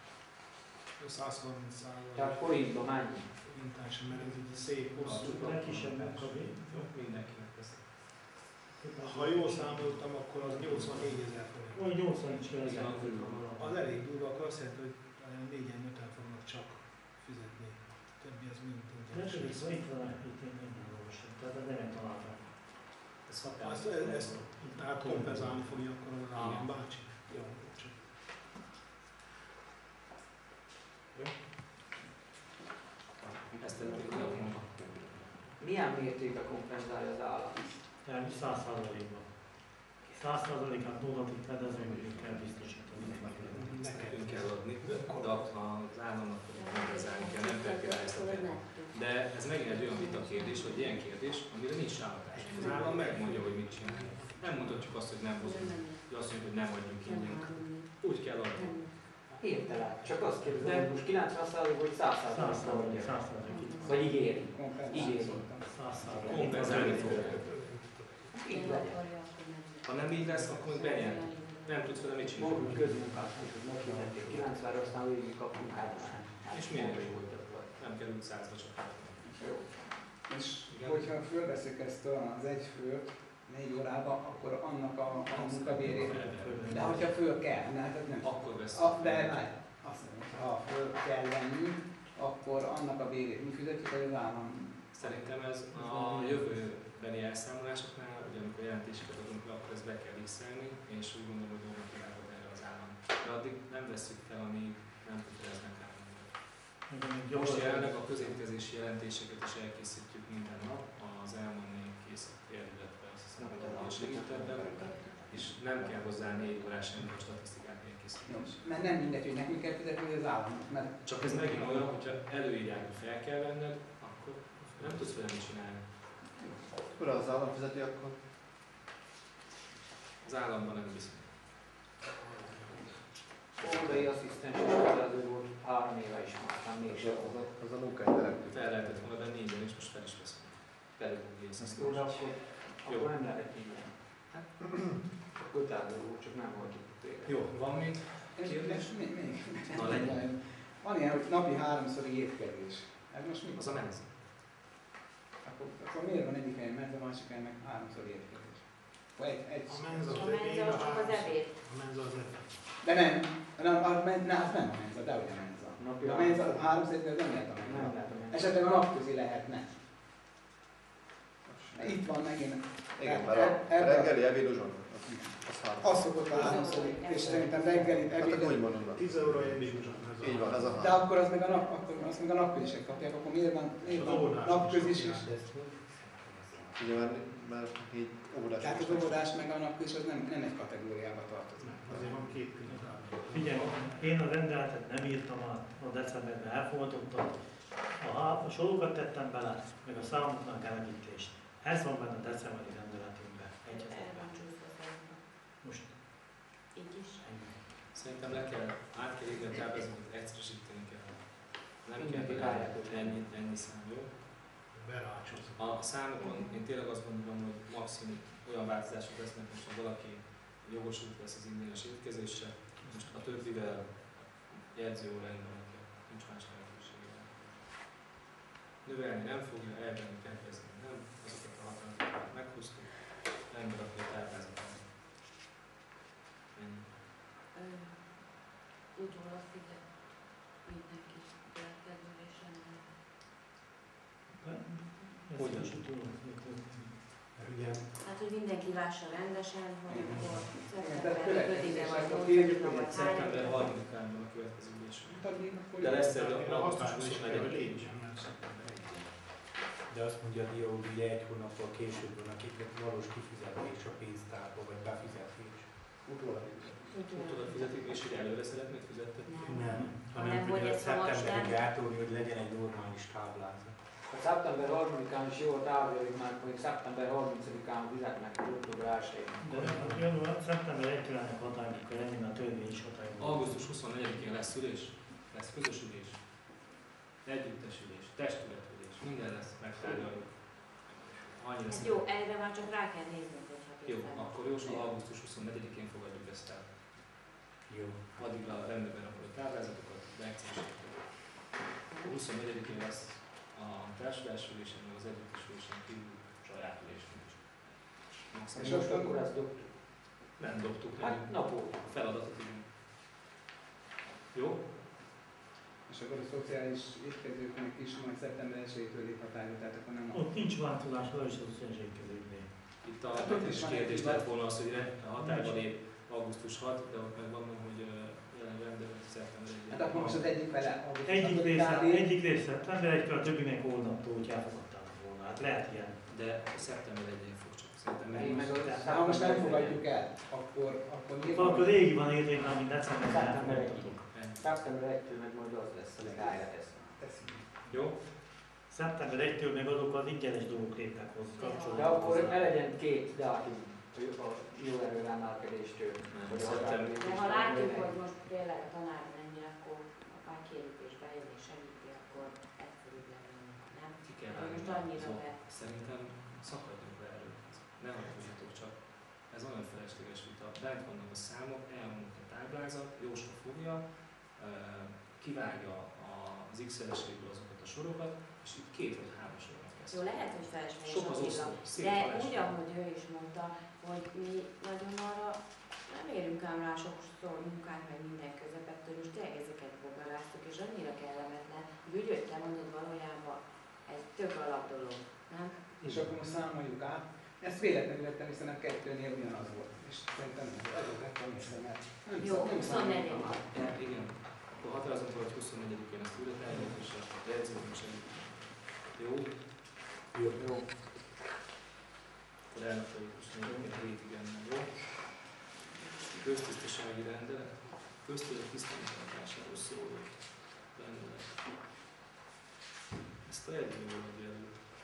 130 százalék. Tehát forintban mennyi? Mintán mert ez egy szép hosszú. A legkisebb megkapni. Mindenkinek ezt. Ha jól számoltam, akkor az 84 000 forint. Vagy 80 is kell. Az elég durva, akkor azt jelenti, hogy 4-5-en fognak csak fizetni. Többi az mind De tudják. szóval itt van, itt én nem olvastam, tehát ez nem találtam. Ezt tehát kompenzálni fogja akkor az állambácsi. Jó, csak. Ezt tettük le a munka. Milyen mértékben kompenzálja az állam? Tehát 100%-ban. 100%-át nullatik fedezőnek kell biztosítani. Nekünk kell adni, de az államnak kompenzálni kell, nem feltételeztetni. De ez megint egy olyan vita kérdés, vagy ilyen kérdés, amire nincs ráhatás. Az állam megmondja, hogy mit csinál. Nem mondhatjuk azt, hogy nem hozunk, hogy azt mondjuk, hogy nem adjunk ingyen. Úgy kell adni. Értelek. Csak azt kérdezem, hogy most 90% vagy 100% mondja. 100%. Vagy ígéri. Ígéri. Kompenzálni fogják. Így legyen. Ha nem így lesz, akkor benyer. Nem tudsz vele mit csinálni. Most közmunkát megfizették. 90-re aztán végig kapunk 3-án. És miért? Nem kell 500-ba csak. Jó. És hogyha fölveszük ezt az egy főt 4 órába, akkor annak a munkabérét, de hogyha föl kell, hát nem. Akkor vesz. De várj, azt mondom, ha föl kell venni, akkor annak a bérét mi fizetjük, vagy az állam? Szerintem ez a jövőbeni elszámolásoknál, ugye amikor jelentéseket adunk le, akkor ezt be kell x-elni, és úgy gondolom, hogy dolgok irányod erre az állam. De addig nem veszük fel, amíg nem köteleznek államra. Most jelenleg a középkezési jelentéseket is elkészítjük minden nap, az elmondni készít illetve azt hiszem, hogy a segítőben, és nem kell hozzá 4 órás semmi a statisztikák elkészítés. Mert nem mindegy, hogy nekünk kell fizetni, vagy az államnak, mert Csak ez megint olyan, hogyha előírják, hogy fel kell venned, akkor nem tudsz vele mit csinálni. Akkor az állam fizeti, akkor Az államban nem viszont. Óvodai asszisztens kötelező volt 3 éve is már, nem mégsem. az a munkájterem. Fel lehetett volna venni ingyen, és most fel is veszünk. Pedagógiai Jó, de asszisztens. akkor nem lehet így. Hát, kötelező volt, csak nem voltunk végre. Jó, van még? és még Na, legyen. Van ilyen, hogy napi 3-szori étkezés. Ez most mi? Az a menza. Akkor miért van egyik helyen menza, másik helyen meg 3-szori étkezés? Egy. A menza A az ebéd, menza az csak az ebéd. A menza az ebéd. De nem, az nem a menza, de ugye a menza. A menza, a 3-szori étkezés nem lehet a menza. Nem lehet a menza. Esetleg a napközi lehetne. Itt van megint. Igen, mert a reggeli ebéd uzson. Az szokott a 3-szori, és szerintem reggeli Hát akkor úgy ebéd. mondom, 10 euró ebéd uzson. így van, ez a De akkor az meg a napközisek kapják, akkor miért van napközis is? ugye már így óvodás. Tehát az óvodás meg a napközis az nem egy kategóriába tartozik. Azért van két külön. Figyelj, én a rendeletet nem írtam át, a decemberben elfogadottam. A sorokat tettem bele, meg a számoknak elegyítést. Ez van benne a decemberi rendeletünkben. Egy az El van egyben. csúszva szerintem. Most Így is. ennyi. Szerintem át kell írni a táblázatot, egyszerűsíteni kell. Nem Mindenki kell várják, hogy ennyi szám, jó? Berácsozni. A számokon én tényleg azt gondolom, hogy maximum olyan változások lesznek, most ha valaki jogosult lesz az ingyenes étkezésre, most a többivel jegyző rendben nincs más lehetősége. Növelni nem fogja, elvenni kell kezdeni, nem, azokat a határozatokat meghoztuk, nem rakja a táblázatot. Ennyi. Utólag figyel. Így neki. Következőlésen. Hogyan is tudom. Ugye, Hát, hogy mindenki lássa rendesen, hogy akkor tehát szeptember 5-e vagy következések, 8-a vagy Szeptember 3-a. 30-án van a következő ülésünk. Hát De lesz egy Én a augusztus határos kell, hogy 24-én. lépjen, mert szeptember 1. de azt mondja a dió, hogy ugye egy hónappal később van, akiknek valós kifizetés a pénztárba, vagy befizetés. Utólag. Utólag fizetik, és hogy előre szeretnék fizettetni? Nem, Hanem, hanem hogy hogy ez hamar szeptemberig nem. átolni, hogy legyen egy normális táblázat. A szeptember 3-án is jól távolodik már, hogy szeptember 30-án fizetnek, hogy október 1-én. De január, szeptember 1-nek hatályba kell lenni, mert a törvény is hatályba. Augusztus 24-én lesz ülés, lesz közös ülés, együttes ülés, testületülés, minden lesz, megtárgyaljuk. Annyira Hát jó, erre már csak rá kell néznünk, hogyha Jó, pénzzel. akkor jósol, augusztus 24-én fogadjuk ezt el. Jó. Addigra rendben rakod a táblázatokat, beegyszerűsítjük. 24-én lesz a társadalmi ülésen, meg az együttes ülésen kívül saját ülésünk is. És most akkor ezt dobtuk. Nem dobtuk, nem. Hát napóta. A feladatot igen. Jó? És akkor a szociális étkezőknek is majd szeptember 1-től lép hatályba, tehát akkor nem Ott nincs változás, az is az egységkezőknél. Itt a Hát ott is netes van kérdés egy lett volna az, hogy a hatályba lép augusztus 6, de ott meg van, hogy jelen rendelet szeptember 1. Hát akkor most az egyik fele augusztus Egyik része szeptember 1-től, a többi meg hónaptól, hogy elfogadták volna. Hát lehet ilyen. De szeptember 1-én fog csak. Szerintem Én meg De ha most nem fogadjuk el, akkor miért Akkor régi van érték már, mint decemberben Szeptember elfogadtatok. Szeptember 1-től meg majd az lesz, ami ráját ezt. Jó? Szeptember 1-től meg azok az ingyenes dolgok lépnek hozzá kapcsolatban. De akkor ne legyen két dátum a jó erőemelkedéstől. Vagy a Szeptember. De ha látjuk, hogy most tényleg a tanár mennyire, akkor akár kérjük és bejön és segíti, akkor egyszerűbb legyen, nem? Ki kell De vágni. most annyira Szóval be. Szerintem szakadjunk le erről. Ne haragudjatok csak. Ez olyan felesleges vita. Bent vannak a számok, elmondott a táblázat, Jóska fogja, kivágja az X-eleségből azokat a sorokat, és itt 2 vagy 3 sornak lesz. Jó, lehet, hogy felesleges Sok a az villa, oszlop, szép de felesleges. úgy, ahogy ő is mondta, hogy mi nagyon arra nem érünk ám rá sokszor munkát, meg minden közepettől, most tényleg ezeket bogaráztuk, és annyira kellemetlen, hogy úgy, hogy te mondod valójában egy tök alap dolog, nem? És akkor most számoljuk át. Ezt véletlenül vettem, hiszen a 2-nél ugyanaz volt. És szerintem azért vettem észre, mert Jó, nem 24. számoltam át. Igen. Akkor határozunk, hogy 24-én ezt újra tárgyaljuk, és a jegyzőknek segítünk. Jó? Jó. Jó. Akkor elnapoljuk 24-én hétig ennek, jó? Köztisztasági rendelet. Köztudat tisztántartásáról szóló rendelet. Ezt a jegyzőről adja elő.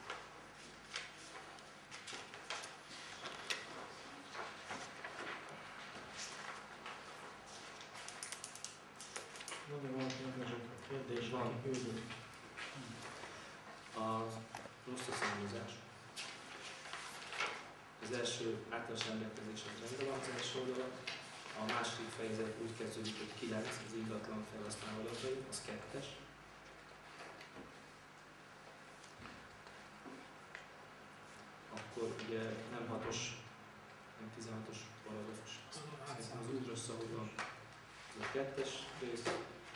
Van-e valakinek a kérdés, Van. van küldött? A rossz számozás. Az első általános rendelkezés az rendben van az első oldalon. A második fejezet úgy kezdődik, hogy 9, az ingatlan felhasználó adatai, az 2-es. Akkor ugye nem 6-os, nem 16-os paragrafus. Szerintem az úgy rossz, ahogy van. Ez a 2-es rész.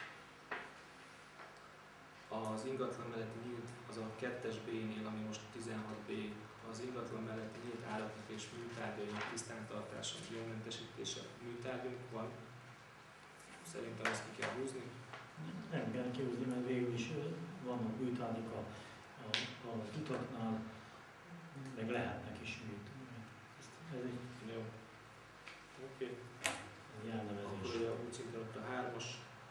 Az ingatlan melletti nyílt, az a 2-es B-nél, ami most 16B, az ingatlan melletti nyílt áraknak és műtárgyainak tisztántartása, jogmentesítése, műtárgyunk van. Szerintem ezt ki kell húzni. Nem kell kihúzni, mert végül is vannak műtárgyak az utaknál, meg lehetnek is műtárgyak. Ez egy Jó. Oké. jelnevezés. Akkor ugye úgy szintén ott a 3-as,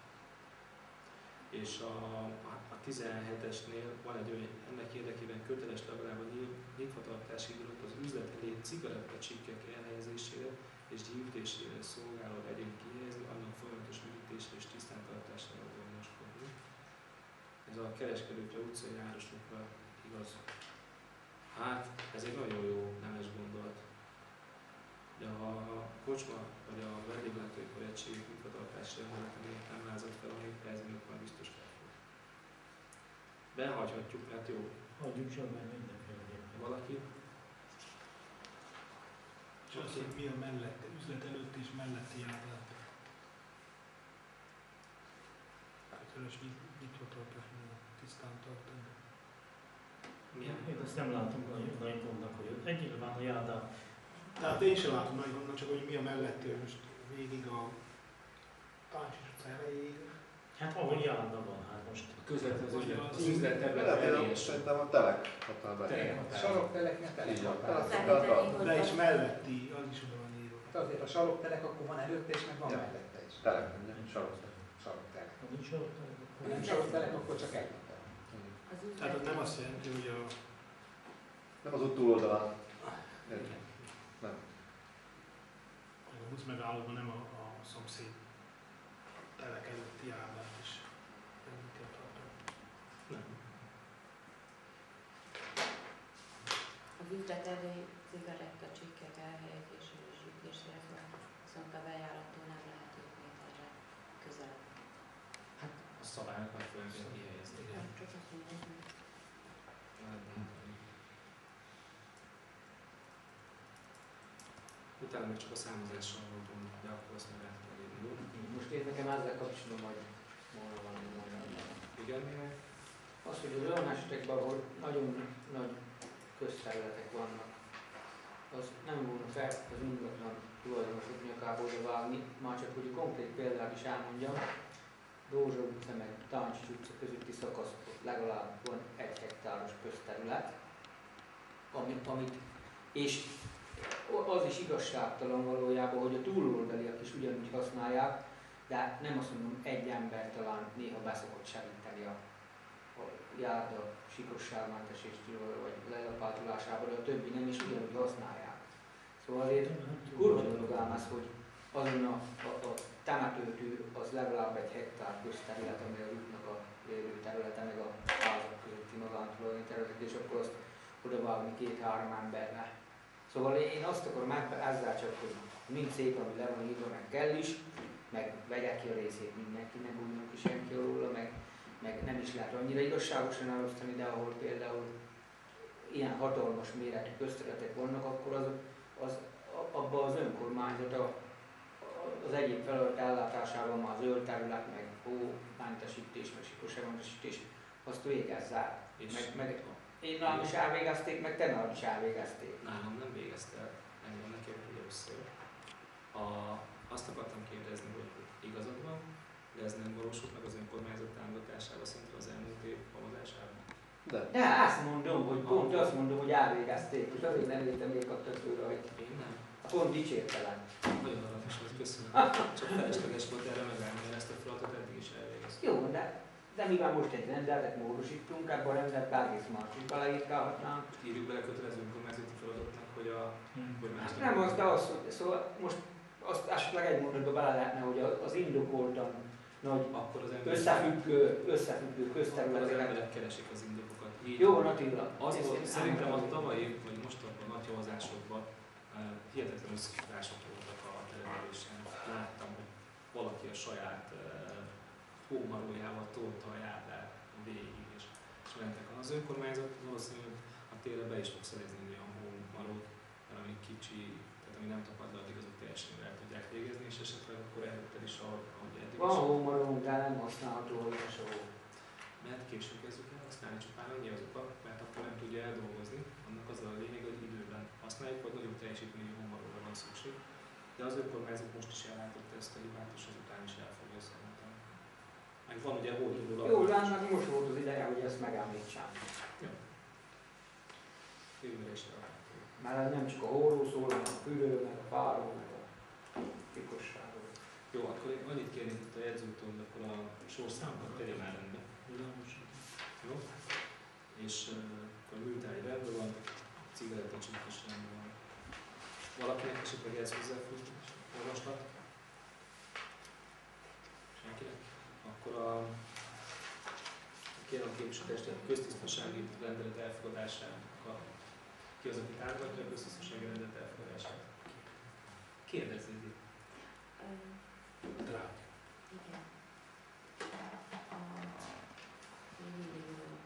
és a 17-esnél van egy olyan, ennek érdekében köteles legalább a nyitvatartási időt az üzlet elé cigarettacsikkek elhelyezésére és gyűjtésére szolgáló egyén kihelyezni, annak folyamatos üdítésre és tisztántartására gondoskodni. Ez a kereskedőkre, utcai járosokra igaz. Hát, ez egy nagyon jó nemes gondolat. De ha a kocsma vagy a vendéglátóipar egységek nyitvatartási rendeleténél nem lázadt fel, amíg ezért már biztos felfog. Behagyhatjuk, mert jó. Hagyjuk csak meg mindenféleképpen. Valaki? És az, hogy mi a mellett, üzlet előtt és melletti járdát. Köteles nyitvatartásnál tisztán tartani. Milyen? Én ezt nem látom nagy gondnak, hogy egyébként van a járdát. Tehát én sem látom nagy gondnak, csak hogy mi a melletti, hogy most végig a Táncsis utca elejéig. Hát ahogy járda van, hát most. Közvetlenül az üzlet terület Például elérés. szerintem a telek hatál be. Sarokteleknek Így telek van. határ. De és melletti, az is oda van írva. Hát azért a saroktelek akkor van előtte és meg van Ja. mellette is. Telek, ugye? Saroktelek. Saroktelek. Ha nincs ott, Ha nem saroktelek, akkor csak egy. Az Tehát az üzlet, nem azt jelenti, hogy a Nem az út túloldalán. Értem. Nem. a busz megállóban nem a szomszéd telek előtti járdát is említi a tartalom. Nem. az üzlet elé cigarettacsikkek elhelyezésére és gyűjtésére van, viszont a bejárattól nem lehet 5 méterre közelebb. Hát a szabálynak megfelelően kell kihelyezni. Nem, csak azt mondom, hogy Utána még csak a számozással voltunk, de akkor azt meg át kell írni. Jó? Most én nekem ezzel kapcsolatban majd volna valami mondani. Igen? Az, hogy az olyan esetekben, ahol nagyon nagy közterületek vannak, az nem volna fel az ingatlan tulajdonosok nyakába vágni, már csak hogy a konkrét példát is elmondjam, Dózsa utca meg Táncsis utca közötti szakasz, ott legalább van 1 hektáros közterület, amit és az is igazságtalan valójában, hogy a túloldaliak is ugyanúgy használják, de nem azt mondom, egy ember talán néha beszokott segíteni a járda sikosságmentesítésével vagy lelapátolásával, de a többi nem is ugyanúgy használják. Szóval azért kurva dolog ám ez, hogy azon a temetőtű az legalább 1 hektár közterület, ami az útnak a lévő területe, meg a házak közötti magántulajdoni terület, és akkor azt odavágni 2-3 emberre. Szóval én azt akarom ezzel csak, hogy mind szép, ami le van írva, meg kell is, meg vegyek ki a részét mindenkinek, úgy ki senki róla, meg nem is lehet annyira igazságosan elosztani, de ahol például ilyen hatalmas méretű közterületek vannak, akkor abban az önkormányzat az egyéb feladat ellátásában már zöld terület, meg hómentesítés, meg sikosságmentesítés, azt végezzel. Meg én nálam is elvégezték, meg te nálad is elvégezték. Nálam nem végezte el, engem neki először. Azt akartam kérdezni, hogy igazad van, de ez nem valósult meg az önkormányzat támogatásával szerintem az elmúlt év havazásában? De azt mondom, hogy pont azt mondom, hogy elvégezték, és azért nem értem, miért kaptak tőle, hogy Én nem. pont dicsértelen. Nagyon aranyos volt, köszönöm. Csak felesleges volt erre megállni, mert ezt a feladatot eddig is elvégeztem. Jó, de mivel most egy rendeletet módosítunk, ebben a rendeletben egész más is beleírkálhatnánk. Írjuk bele kötelező önkormányzati feladatnak, hogy más Nem az, de az, hogy szóval most azt esetleg egy mondatba bele lehetne, hogy az indokoltan nagy akkor az összefüggő Akkor az közterületeket. emberek keresik az indokokat. Így Jó, Attila. az volt, Ezt szerintem a elmondom. tavalyi, vagy most a nagy havazásokban hihetetlen összefogások voltak a településen. saját hómarójával tolta a járdát végig, és mentek. Az önkormányzat valószínűleg a térre be is fog szerezni olyan hómarót, mert ami kicsi, tehát ami nem tapad le, addig azok teljesen el tudják végezni, és esetleg akkor előtted is, ahogy eddig Van is. hómarunk, de nem használható a só. Mert később kezdjük el használni, csupán annyi az oka, mert akkor nem tudja eldolgozni. Annak az a lényeg, hogy időben használjuk, vagy nagyobb teljesítményű hómaróra van szükség. De az önkormányzat most is ellátotta ezt a hibát, és azután is el fogja szerintem. Meg van ugye hódoló. Jó, lánynak most volt az ideje, hogy ezt megemlítsem. Jó. Jövőre is reagáljuk. Mert ez nem csak a hóró szól, hanem a fűrő, meg a fáró, meg a pikosságról. Jó, akkor én annyit kérnék itt a jegyzőtől, hogy akkor a sorszámokat tegye már rendbe. Jó? És akkor a műtárgy rendben van, a cigarettacsik is rendben van. Valakinek esetleg ehhez hozzáfűzni javaslat? Senkinek? Akkor kérem a képviselőtestet a köztisztasági rendelet elfogadásának ki az, aki támogatja a köztisztasági rendelet elfogadását? Kérdezzék itt. Drága. Igen. Még mindig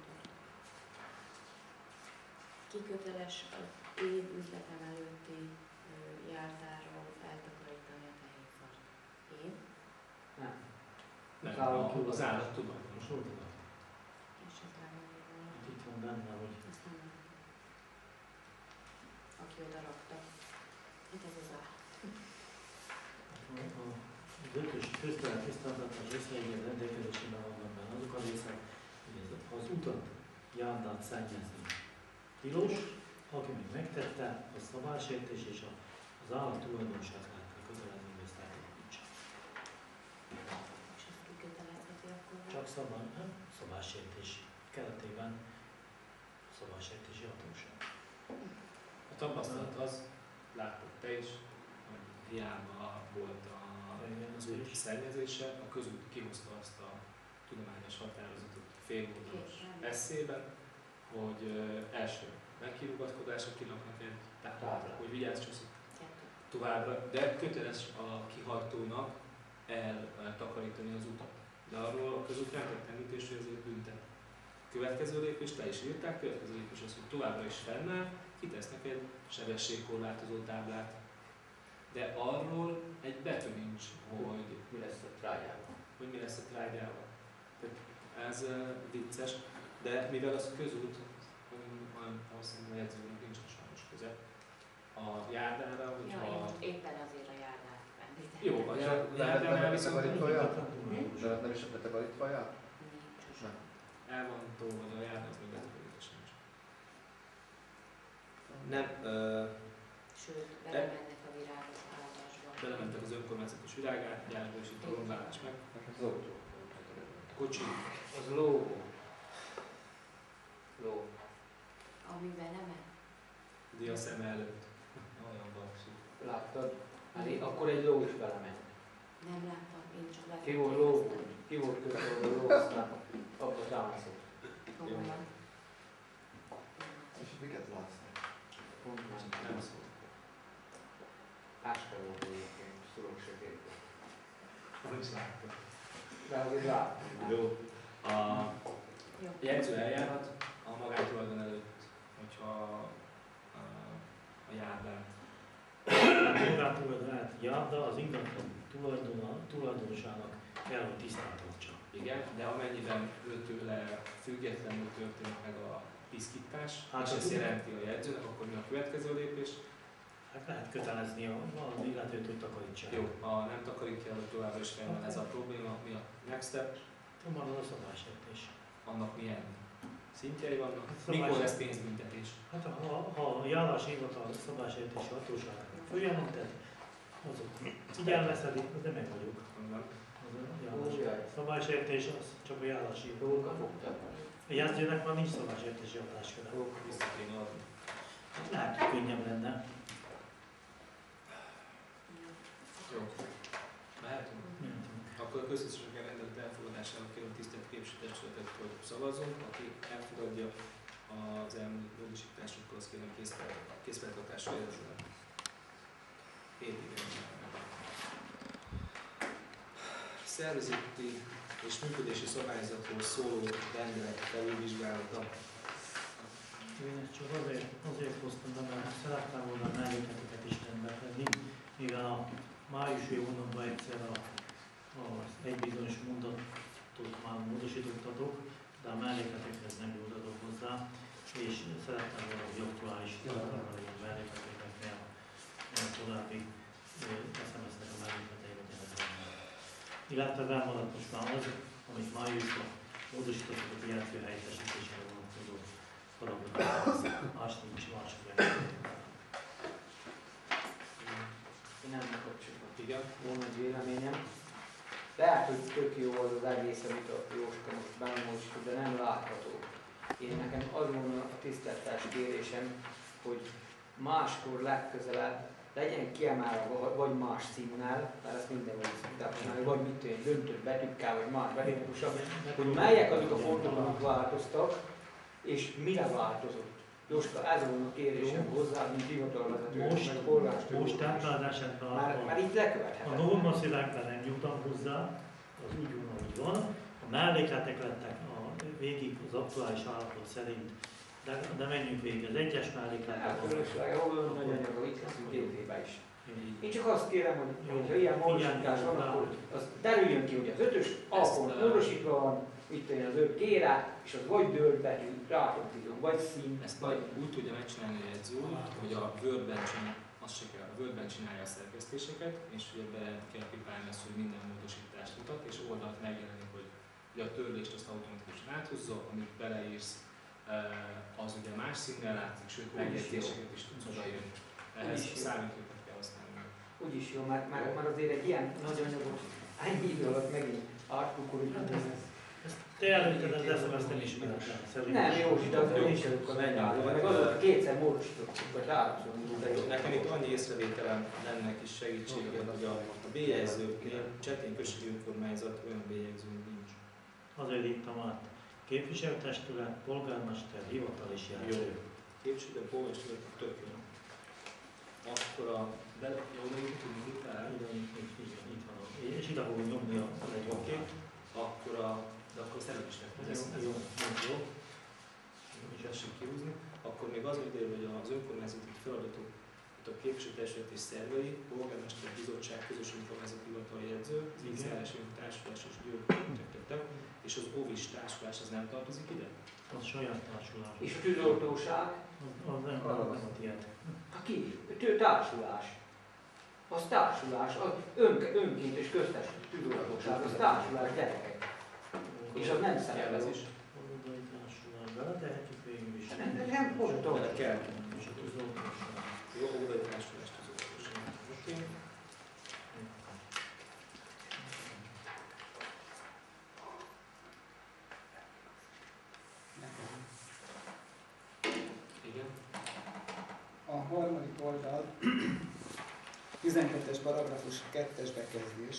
kiköteles az én üzletem előtti járdáról eltakarítani a tehénfart. Én? Nem. Nem, Az állat az állat tulajdonos. És ez már nem volna. Itt van benne, hogy Ezt nem látom. Aki oda rakta. Itt ez az állat. az ötös közterület tisztázatás részeiben rendelkezésében vannak benne azok a részek, hogy az utat, járdát szennyezni tilos, aki még megtette, az szabálysértés és az állat tulajdonosát lehet kötelezni, hogy ezt elépítse. És ezt kikötelezheti akkor? Csak szabálysértés keretében szabálysértési hatóság. A tapasztalat az, látod te is, hogy hiába volt az út szennyezése, a közút kihozta azt a tudományos határozatot féloldalas eszében, hogy első meghívogatkodásra kiraknak egy táblát, hogy vigyázz csak továbbra, de köteles a kihajtónak eltakarítani az utat. De arról a közút nem tett említést, hogy ezért büntet. Következő lépést le is írták, következő lépés az, hogy továbbra is fennáll, kitesznek egy sebességkorlátozó táblát. De arról egy betű nincs, hogy Mi lesz a trágyával? mi lesz a trágyával. Ez vicces, de mivel az közút, valószínűleg a jegyzőnek nincs sajnos köze, a járdára, Ja, hogyha... én most éppen azért a járdát említettem. Jó, a járdánál viszont Nem is betakarítva jár? Nem. el van tolva, de a járda az még betakarítása nincs. Nem, Sőt, belemennek a virágos áldásba. belementek az önkormányzatos virággyárba, és itt a rombálás meg. Az autó. Kocsi. Az ló. Ló. Amiben nem el. Dia szem előtt. Olyan baksi. Láttad? Hát akkor egy ló is belement. Nem láttam, én csak láttam. Ki volt ló? Ki volt kötve a ló, aztán abba támaszott. Komolyan. És miket látsz? Pont Nem szól. Áska volt egyébként, szurok se képül. Nem is láttam. De azért láttam már. Jó. A Jó. jegyző eljárhat a magántulajdon előtt, hogyha a járdán. A magántulajdonát járda az ingatlan tulajdonosának kell, hogy tisztáltatsa. Igen, de amennyiben őtőle függetlenül történik meg a piszkítás, Hát és az ezt ugye- jelenti a jegyzőnek, akkor mi a következő lépés? Hát lehet kötelezni az illetőt, hogy takarítsa. Jó, ha nem takarítja, hogy továbbra is fennáll ez a probléma, mi a next step? Marad a szabálysértés. Annak milyen szintjei vannak? Szabálysértés. Mikor lesz pénzbüntetés? Hát ha a járási hivatal szabálysértési hatóság följelented, azok figyelmezhetik, de meg vagyok. Mondom. Az a járási Ójjaj. szabálysértés az csak a járási hivatal. Róka fogta. A jegyzőnek már nincs szabálysértési hatásköre. Vissza kéne adni. Lehet, hogy könnyebb lenne. Jó. Mehetünk? Nem. Akkor a közösségi rendelet elfogadására kérem tisztelt képviselőtestületet, hogy szavazzunk. Aki elfogadja az elmúlt módosításokkal, azt kérem készfeltartásra érezzen. szervezeti és működési szabályzatról szóló rendelet felülvizsgálata. Én ezt csak azért hoztam be, mert szerettem volna a mellékleteket is rendbe tenni, mivel a májusi hónapban egyszer az egy bizonyos mondatot már módosítottatok, de a mellékletekhez nem juttatok hozzá, és szerettem volna, hogy aktuális tartalmai a mellékleteknél a további SMS-nek a mellékleteiket jelentenek. Illetve bemaradt most már az, amit májusban módosítottak a jelentő helyettesítésére vonatkozó paragrafus. Más nincs, más Én nem kapcsolatban. Igen. Volna egy véleményem. Lehet, hogy tök jó az az egész, amit a Jóska most bemódosított, de nem látható. Én nekem az volna a tiszteltes kérésem, hogy máskor legközelebb legyen kiemelve vagy más színnel, mert ezt mindenhol szokták csinálni, vagy mit tudom, döntött betűkkel, vagy más betűkusabb, hogy melyek azok a pontok, amik változtak, és mire változott. Jóska, ez volna a kérésem hozzá, mint hivatalvezető, meg a polgárstől. Most ebben az esetben már itt lekövethetetlen. a norma szövegben nem jutam hozzá, az úgy van, ahogy van. A mellékletek lettek végig az aktuális állapot szerint, de menjünk végig. Az egyes mellékletek. Hát fölösleg, ahol nagy anyaga, itt leszünk GT-be is. Én csak azt kérem, hogy ha ilyen módosítás van, akkor az derüljön ki, hogy az 5-ös A pont módosítva van, itt jön az 5 G-re, és az vagy dőlt betű, rátontizom, vagy szín. Ezt majd úgy tudja megcsinálni a jegyző, hogy a Word-ben csinálja a szerkesztéseket, és ugye be kell pipálni azt, hogy minden módosítást mutat, és oldalt megjelenik, hogy a törlést azt automatikusan áthúzza, amit beleírsz, az ugye más színnel látszik, sőt megjegyzéseket is tudsz odaírni. Ehhez számítógépet kell használni. Úgyis jó, mert azért egy ilyen nagy anyagot ennyi idő alatt megint átkukorítani. Te előtted az SMS-t nem ismeretlen, szerintem. Nem, jó, de az én sem tudok megállni. Meg azóta kétszer módosítottuk, vagy háromszor módosítottuk. Nekem itt annyi észrevételem lenne kis segítséget, hogy a bélyegzőknél Csetén községi önkormányzat olyan bélyegzőnk nincs. Azért írtam át. Képviselőtestület, polgármester, hivatal és jelző. Képviselő, polgármester, tök jó. Akkor jó, még tudjuk itt el. Itt van. És ide fogom nyomni az egy Oké. De akkor szerelésnek az jó. és essék kihúzni. Akkor még az ide, hogy az önkormányzati feladatok, a képviselőtestület és szervei, polgármester, bizottság, közös önkormányzati hivatali jegyző, az iniciális társulás és gyűjtöttem, és az OVIS társulás az nem tartozik ide? Az saját társulás. És a tűzoltóság? Az nem a tiéd. Ki? Társulás. Az társulás, az önkéntes köztes tűzoltóság, az társulás gyerekek. És az nem szerelez is. Oldai társulás, beletehetjük végül is. Nem pontos. Bele kell. És a tűzoltóság. Jó, oldai társulás, tűzoltóság. Oké. Igen. A harmadik oldal, 12-es paragrafus, 2-es bekezdés.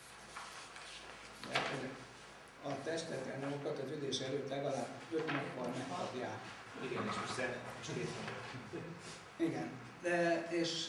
A testetanulókat az ülés előtt legalább 5 nappal megkapják. Igen, és most két van. Igen, de és...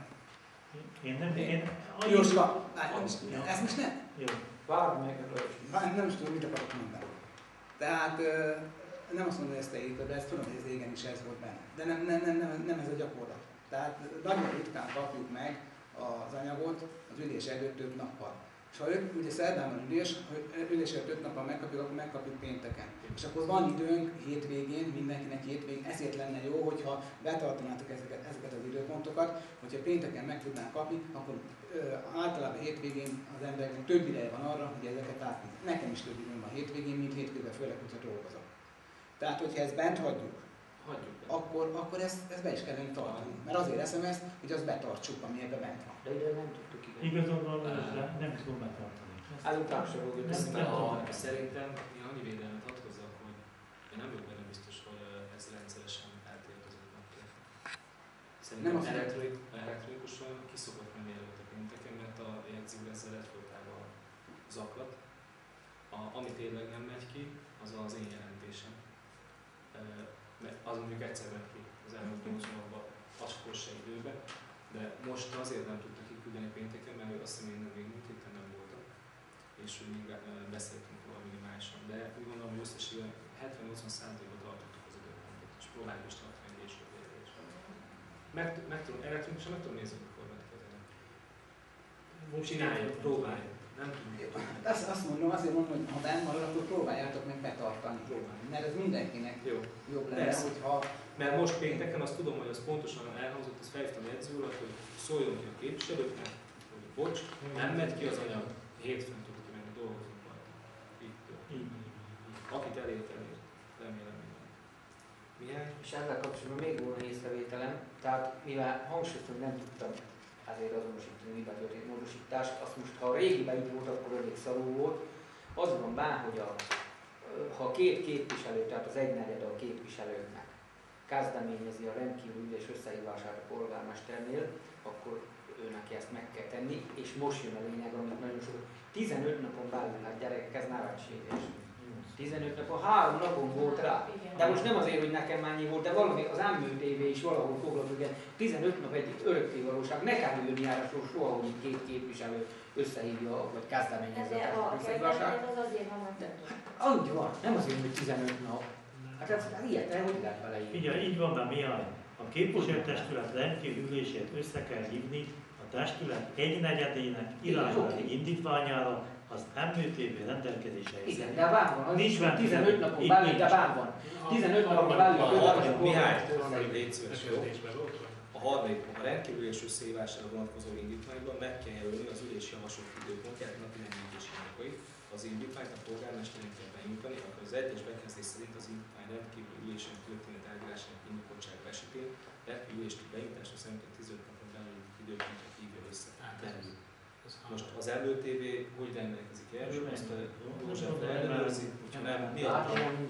Jóska, ezt most ne? Jó. Várd meg, Nem is tudom, mit akarok mondani. Tehát nem azt mondom, hogy ezt te írtad, de ezt tudom, hogy ez régen is ez volt benne. De nem ez a gyakorlat. Tehát nagyon ritkán kapjuk meg az anyagot az ülés előtt 5 nappal. És ha ugye szerdán van ülés előtt 5 nappal megkapjuk, akkor megkapjuk pénteken. És akkor van időnk hétvégén, mindenkinek hétvégén, ezért lenne jó, hogyha betartanátok ezeket az időpontokat, hogyha pénteken meg tudnánk kapni, akkor általában hétvégén az embereknek több ideje van arra, hogy ezeket átnézzük. Nekem is több időm van hétvégén, mint hétvégén, főleg, hogyha dolgozok. Tehát, hogyha ezt bent hagyjuk, akkor ezt be is kellene tartani. Mert azért eszem ezt, hogy azt betartsuk, ami ebbe bent van. De ide nem tudtuk Igazad van, de nem tudom betartani. Ezután sem fogjuk Szerintem én annyi védelmet hadd hozzak, hogy én nem vagyok benne biztos, hogy ez rendszeresen eltért az 5 naptól. Szerintem elektronikusan kiszokott menni előtt a pénteken, mert a jegyző ezzel egyfolytában zaklat. Ami tényleg nem megy ki, az az én jelentésem. Az mondjuk egyszer megy ki az elmúlt 8 hónapban, akkor se időben, de most azért nem tudta kiküldeni pénteken, mert azt hiszem én még múlt héten nem voltam. és hogy még beszéltünk róla minimálisan, de úgy gondolom, hogy összességében 70-80%-ot tartottuk az időpontot, és próbáljuk is tartani egy később érvés. Elektronikusan meg tudom nézni, hogy formát kezelni. Csináljuk, próbáljuk. Nem tudjuk. Azt mondom, azért mondom, hogy ha benn marad, akkor próbáljátok meg betartani. Próbáljuk. Mert ez mindenkinek Jó. jobb lenne, Persze. hogyha... Mert most pénteken azt tudom, hogy az pontosan elhangzott, azt felhívtam a jegyző urat, hogy szóljon ki a képviselőknek, hogy bocs, nem megy ki az anyag, hétfőn tudjuk menni, dolgozunk rajta. Így. Akit elért, remélem minden. Mihály? És ezzel kapcsolatban még volna észrevételem, tehát mivel hangsúlyoztam, hogy nem tudtam azért azonosítani mivel történt módosítást, azt most ha a régiben így volt, akkor elég szarú volt. Az van bár, hogy ha a két képviselő, tehát az egynegyed a képviselőknek kezdeményezi a rendkívül ülés összehívását a polgármesternél, akkor ő neki ezt meg kell tenni, és most jön a lényeg, amit nagyon sok. 15 napon belül, hát gyerekek, ez nevetséges. 15 napon, 3 napon volt rá. De most nem azért, hogy nekem mennyi volt, de valami az MMÖ TV is valahol foglalkozik, 15 nap egy örökké valóság, ne kell ülni arra soha, hogy itt két képviselő összehívja, vagy kezdeményezze De a a összehívását. kezdeményezés az azért van, mert Úgy van, nem azért, hogy 15 nap. Hát ez ilyet, hogy lehet beleírni? Figyelj, így van, mert Mihály. A képviselőtestület rendkívül ülését össze kell hívni a testület egynegyedének írásbeli indítványára az MÖTV rendelkezésre. Igen, de bár van, az Nincs is benne 15 napon itt belül, nincs. de bár van. 15 napon belül a következő Mihály, kormány. légy szíves, jó? A harmadik, a rendkívül és összehívására vonatkozó indítványban meg kell jelölni az ülés javasolt időpontját, napi rendítési napait. Az indítványt a polgármesternek kell benyújtani, akkor az egyes bekezdés szerint az indítvány rendkívül ülésen történő tárgyalásának indokoltsága esetén rendkívül ülés bejutása szerint a 15 napon belül időpontra hívja össze. Most az MÖTV hogy rendelkezik erről? Ezt a József ellenőrzi, hogyha nem, mi a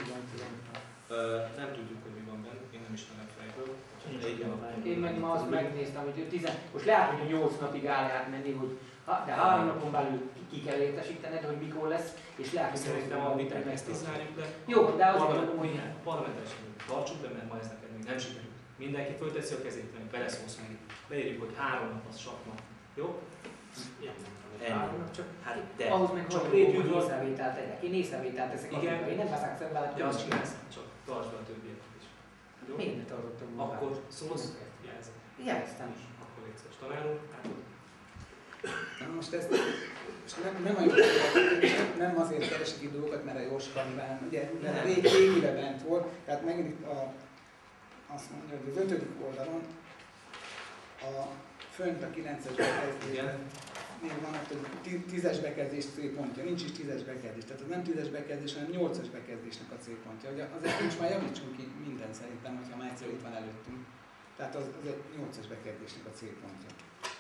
nem tudjuk, hogy mi van benne, én nem ismerem fejből. Én meg ma azt megnéztem, hogy most lehet, hogy 8 napig áll átmenni, hogy de 3 napon belül ki kell értesítened, hogy mikor lesz, és lehet, hogy Szerintem a vitát ezt tisztáljuk le. Jó, de azért mondom, hogy parlamentárisan tartsuk be, mert ma ez neked még nem sikerült. Mindenki fölteszi a kezét, mert beleszólsz meg. Beírjuk, hogy 3 nap az sakma. Jó? csak Hát de. ahhoz meg csak hogy lépjünk észrevételt tegyek. Én észrevételt teszek, igen, én nem veszek szembe, de azt csinálsz, csak tartsd be a többieket is. Jó? Miért ne tartottam volna? Akkor szólsz, jelzem. Jeleztem is. Akkor légy szíves. Tanár úr, Na most ezt nem azért keresik itt dolgokat, mert a Jóska, mivel ugye régire bent volt, tehát megint itt azt mondja, hogy az 5. oldalon fönt a 9-es bekezdésben még van ott, hogy 10-es bekezdés célpontja, nincs is 10-es bekezdés, tehát az nem 10-es bekezdés, hanem 8-as bekezdésnek a célpontja. Ugye azért most már javítsunk ki mindent szerintem, hogyha már egyszer itt van előttünk. Tehát az egy 8-as bekezdésnek a célpontja.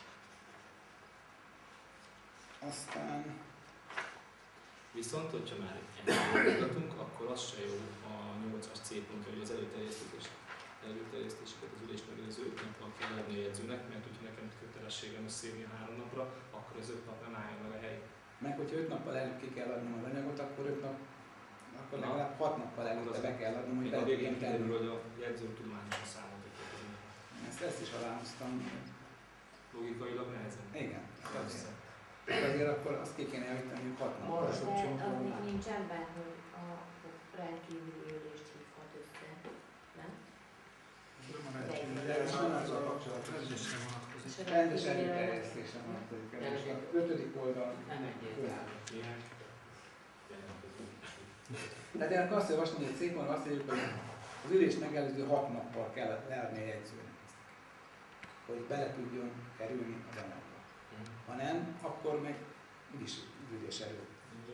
Aztán... viszont, hogyha már elmondhatunk, akkor az se jó a 8-as célpontja, hogy az előterjesztéseket az ülés megelőző 5 nappal kell adni a jegyzőnek, mert hogyha nekem kötelességem összeírni a 3 napra, akkor az 5 nap nem állja meg a helyét. Meg hogyha 5 nappal előtt ki kell adnom az anyagot, akkor 5 nap, akkor legalább 6 nappal előtte be kell adnom, hogy a be végén tudjam kiderül, tenni. hogy a jegyző tudományosan számolt. Ezt is aláhoztam. Logikailag nehezen. Igen. Persze. Azért akkor azt ki kéne javítani, hogy 6 nappal. Maras. de az még nincsen benne, hogy a rendkívüli ülést hívhat össze. Nem? Ez nem azzal kapcsolatban, ez is nem vonatkozik. Rendes előterjesztésre vonatkozik. Az 5. oldal. Nem egyértelmű. De én azt javaslom, hogy a cégben azt írjuk, hogy az ülést megelőző 6 nappal kell leadni a jegyzőnek, hogy bele tudjon kerülni az anyagba. Ha nem, akkor meg úgyis ülés előtt.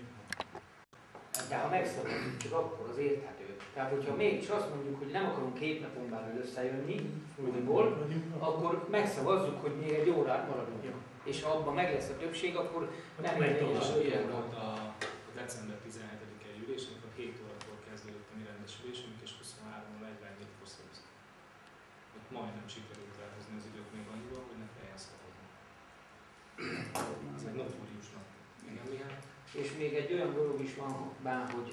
De ha megszabadítjuk, akkor az érthető. Tehát, hogyha mégis azt mondjuk, hogy nem akarunk 2 napon belül összejönni, újból, akkor megszavazzuk, hogy még egy órát maradunk. És ha abban meg lesz a többség, akkor nem megy És tovább. ilyen volt a december 17-i ülésnek, a 7 órakor kezdődött a mi rendes ülésünk, és 23-44-kor szavaztunk. Ott majdnem sikerült elhozni az időt még annyiban, hogy ne kelljen szavazni. Ez egy notórius nap. Igen, Mihály? És még egy olyan dolog is van bár, hogy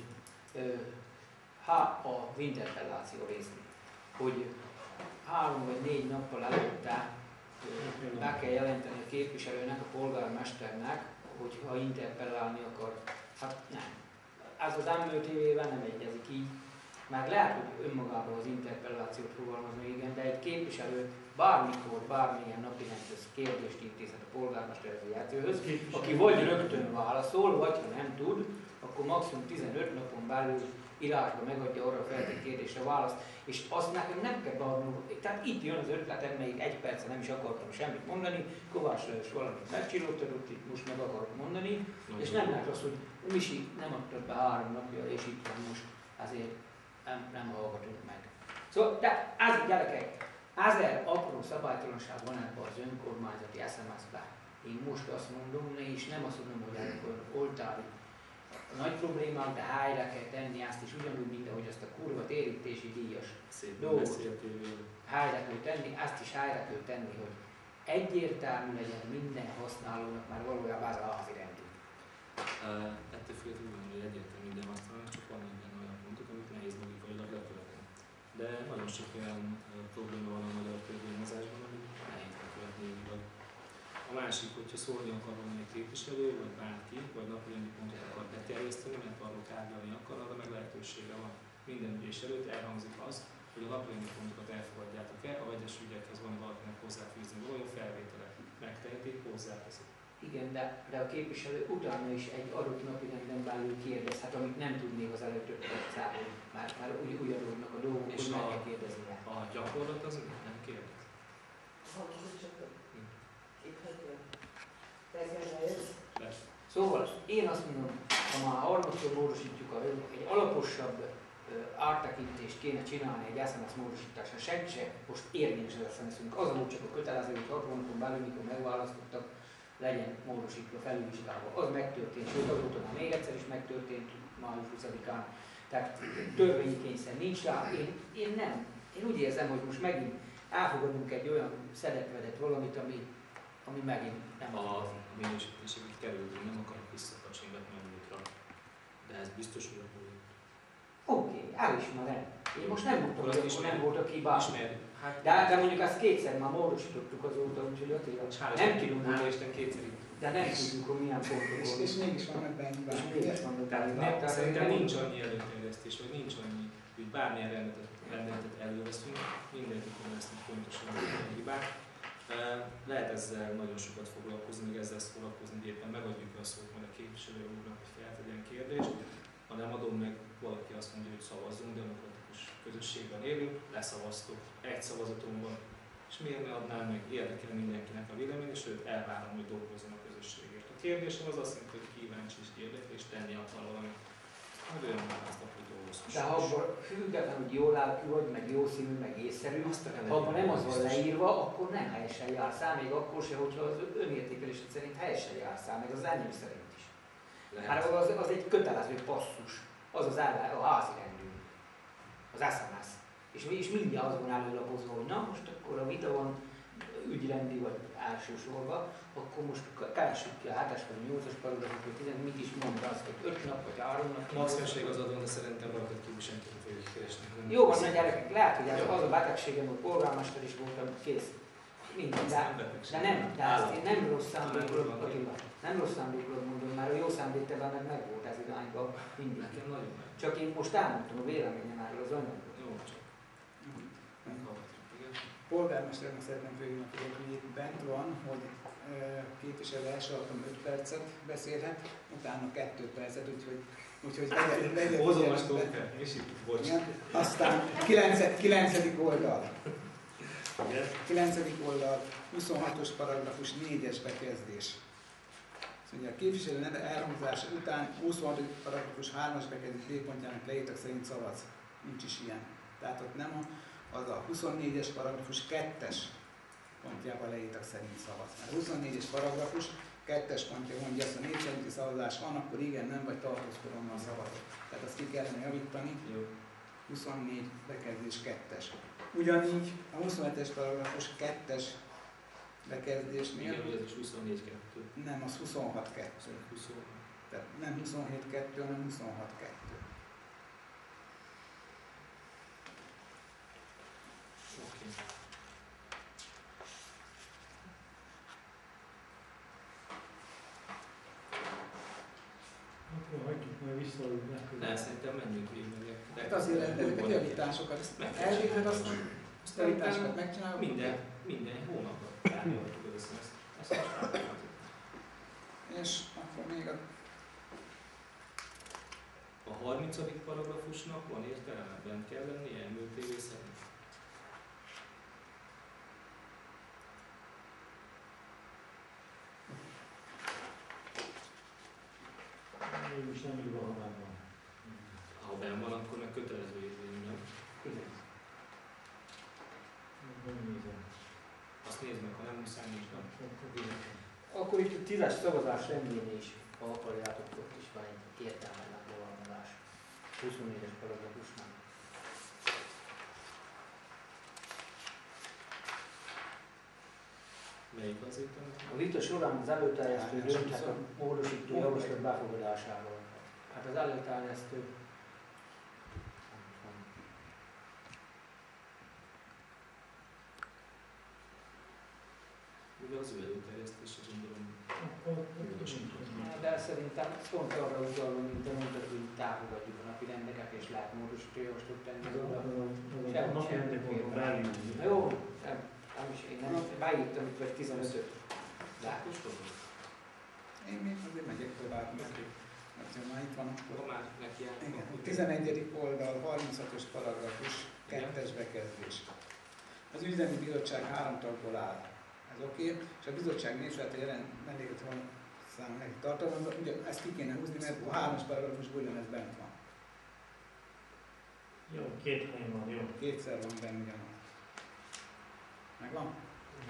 a interpelláció részén, hogy 3 vagy 4 nappal előtte be kell jelenteni a képviselőnek, a polgármesternek, hogyha interpellálni akar. Hát nem. Ez az MÖTV-vel nem egyezik így. Már lehet, hogy önmagában az interpellációt fogalmazni, igen, de egy képviselő bármikor, bármilyen napirendhez kérdést intézhet a polgármesterhöz, aki vagy rögtön válaszol, vagy ha nem tud, akkor maximum 15 napon belül írásban megadja arra a feltett kérdésre választ, és azt nekem nem kell beadnom. Tehát itt jön az ötletem, még egy percen nem is akartam semmit mondani, Kovács Lajos valamit megcsillogtatott, itt most meg akarok mondani, és nem lehet az, hogy Misi nem adtad be 3 napja, és itt van most, azért nem hallgatunk meg. Szóval, de ez gyerekek, 1000 apró szabálytalanság van ebben az önkormányzati SMS-ben. Én most azt mondom, és nem azt mondom, hogy ezek oltári nagy problémák, de helyre kell tenni azt is ugyanúgy, mint ahogy azt a kurva térítési díjas dolgot helyre kell tenni, azt is helyre kell tenni, hogy egyértelmű legyen minden használónak, már valójában az a házi rendünk. Ettől függetlenül, hogy egyértelmű minden használónak, csak van benne olyan pontok, amit nehéz logikailag lekövetni. De nagyon sok olyan probléma van a magyar törvényhozásban, amit nehéz lekövetni jogilag. A másik, hogyha szólni akar valamelyik képviselő, vagy bárki, vagy napirendi pontot akar beterjeszteni, mert arról tárgyalni akar, arra meg lehetősége van. Minden ülés előtt elhangzik az, hogy a napirendi pontokat elfogadjátok-e, a vegyes ügyekhez van valakinek hozzáfűzni valója, felvételek megtehetik, hozzáteszik. Igen, de a képviselő utána is egy adott napirenden belül kérdezhet, amit nem tudnék az előtt 5 percában, már úgy adódnak a dolgok, és meg kell kérdezni rá. A gyakorlat az nem kérdez. Szóval én azt mondom, ha már harmadszor módosítjuk, egy alaposabb áttekintést kéne csinálni egy SMS módosításra, senki se most érvényes az SMS-ünk. Az volt csak a kötelező, hogy 6 hónapon belül, mikor megválasztottak, legyen módosítva, felülvizsgálva. Az megtörtént, sőt azóta már még egyszer is megtörtént május 20-án. Tehát törvényi kényszer nincs rá. Én nem. Én úgy érzem, hogy most megint elfogadunk egy olyan szedetvedet valamit, ami megint nem a minősítéseket kerülünk, nem akarok visszakacsingatni a múltra, de ez biztos, hogy a múlt. Oké, elismerem. Én most nem mondtam, hogy akkor nem voltak hibák. Hát, de mondjuk ezt kétszer már módosítottuk azóta, úgyhogy Attila, nem tudunk, de nem tudjuk, hogy milyen pontok És mégis vannak benne hibák. És mégis vannak benne hibák. Szerintem nincs annyi előterjesztés, vagy nincs annyi, hogy bármilyen rendeletet előveszünk, mindenkikor lesznek pontosan a hibák. Lehet ezzel nagyon sokat foglalkozni, még ezzel foglalkozni, hogy éppen megadjuk a szót majd a képviselő úrnak, hogy feltegyen kérdést. Ha nem adom meg, valaki azt mondja, hogy szavazzunk, demokratikus közösségben élünk, leszavaztok, egy szavazaton van, és miért ne adnám meg, érdekel mindenkinek a vélemény, sőt elvárom, hogy dolgozzon a közösségért. A kérdésem az azt jelenti, hogy kíváncsi és érdekel, és tenni akar valamit. Majd olyan választok, hogy dolgozhass. De ha abban független, hogy jó lelkű vagy, meg jó színű, meg észszerű, ha abban nem az van leírva, akkor nem helyesen jársz el, még akkor se, hogyha az önértékelésed szerint helyesen jársz el, meg az enyém szerint is. Hát az egy kötelező passzus, az a házi rendünk, az SMS. És mindjárt az van előlapozva, hogy na most akkor a vita van ügyrendi vagy elsősorban, akkor most keressük ki a 7-es vagy 8-as paragrafus, hogy 10, mit is mond az, hogy 5 nap vagy 3 nap. Maximumség az adon, de szerintem valakat képviselőt fogjuk keresni. Jó van, nagy gyerekek, lehet, hogy az a betegségem, hogy polgármester is voltam, kész. Minden, de ezt én nem rossz szándékról, nem rossz szándékról mondom, mert a jó szándékban meg volt ez irányba mindig. Csak én most elmondtam a véleményem erről az anyagról. Jó, csak. Polgármesternek szeretném fölhívni, hogy itt bent van, hogy képviselő első alkalom 5 percet beszélhet, utána 2 percet, úgyhogy legyen. Hozom a stopper, és itt, bocs. Aztán 9. oldal. 9. oldal, 26-os paragrafus, 4-es bekezdés. Szóval a képviselő neve elhangzása után 26. paragrafus 3-as bekezdés B pontjának leírtak szerint szavaz. Nincs is ilyen. Tehát ott nem az a 24-es paragrafus 2-es pontjában leírtak szerint szavaz. Mert a 24-es paragrafus 2-es pontja mondja, azt a név szerinti szavazás van, akkor igen, nem vagy tartózkodóan szavazok. Tehát azt ki kellene javítani. 24 bekezdés 2-es. Ugyanígy a 27-es paragrafus 2-es bekezdésnél. Igen, ez is 24-2. Nem, az 26-2. Tehát nem 27-2, hanem 26-2. Oké. majd visszaadjuk Ne, szerintem menjünk végig meg. Hát azért ezeket a javításokat, elvégzed azt a javításokat megcsinálod? Minden hónapban eljöttük össze ezt. Ezt most elmondhatjuk. És akkor még A 30. paragrafusnak van értelme, bent kell lennie MÖTV szerint? Mégis nem írva, ha már van. Ha benn van, akkor meg kötelező érvényű, nem? Igen. Nem nézem. Azt nézd meg, ha nem muszáj, nincs benne. Akkor itt a 10-es szavazás rendjén is, ha akarjátok, ott is van egy értelmetlen vallalmazás. 24-es paragrafusnál. Melyik az értelme? A vita során az előterjesztő dönthet a módosító javaslat befogadásáról. Hát az előterjesztő Ugye az ő előterjesztése gondolom módosító. de szerintem pont arra utalva, mint te mondtad, hogy támogatjuk a napi rendeket és lehet módosító javaslatot tenni az oldal. A napi rendekon belül. Na jó, nem is én nem beírtam itt vagy 15-öt. Látos dolog? én még azért megyek tovább, mert már itt van akkor. Ha már neki jár, Igen, akkor 11. oldal, 36-os paragrafus, 2-es bekezdés. Az üzemi bizottság 3 tagból áll. Ez oké, és a bizottság névsát jelen vendéget van számon neki tartalmazza, ugye ezt ki kéne húzni, mert a 3-as paragrafusból ugyanez bent van. Jó, két helyen van, jó. Kétszer van benne ugyanaz. Megvan?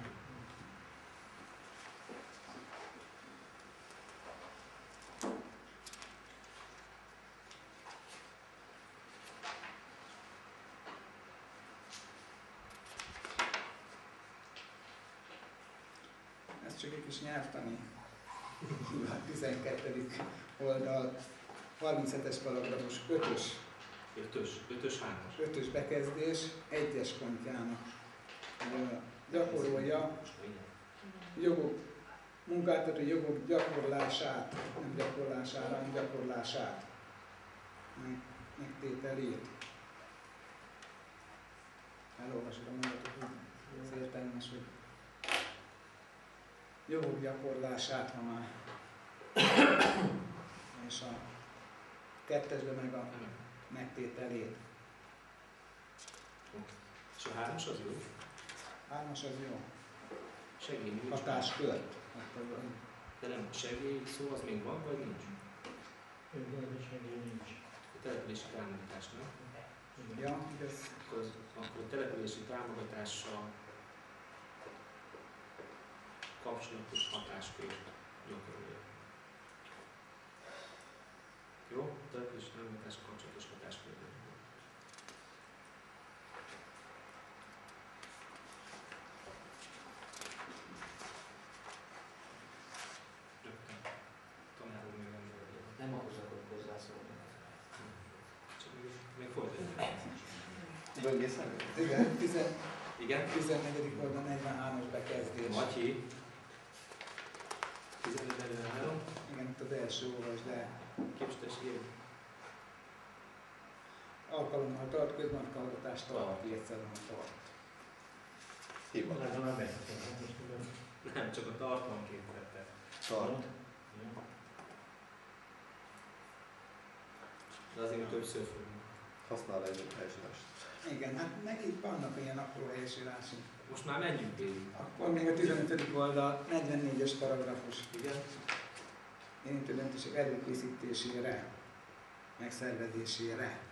Ez csak egy kis nyelvtani. A 12. oldal, 37-es paragrafus, 5-ös 5-ös 3-as. 5-ös bekezdés, 1-es pontjának gyakorolja jogok, munkáltató jogok gyakorlását, nem gyakorlására, hanem gyakorlását, megtételét. Elolvasod a mondatot, hogy az értelmes, hogy jogok gyakorlását, ha már. És a 2-esben meg a megtételét. És a 3-as az jó? 3-as az jó. Segély nincs. Hatáskör. De nem, a segély szó az még van, vagy nincs? Nincs. A települési támogatás, nem? Ja, ez Akkor a települési támogatással kapcsolatos hatáskör gyakorolja. Jó? Települési támogatással kapcsolatos hatáskör. Rögtön. Tanár úr még nem volt. Nem ahhoz akarok hozzászólni. Csak még folytatjuk. Böngészen? igen, Igen? 14. oldal 43-as bekezdés. Matyi. 15-43. Igen, itt az első olvasd el. Képztesség. Alkalommal tart, közmatkahallgatást tart, kétszerűen tart. Hivatás. Legalább egyszer. Nem, csak a tartalom képzette. Tart. De azért többször fogunk. Használ egy helyesírást. Igen, hát meg itt vannak ilyen apró helyesírások. Most már menjünk végig. Akkor még a 15. oldal 44-es paragrafus. Igen? Érintő döntések előkészítésére, megszervezésére.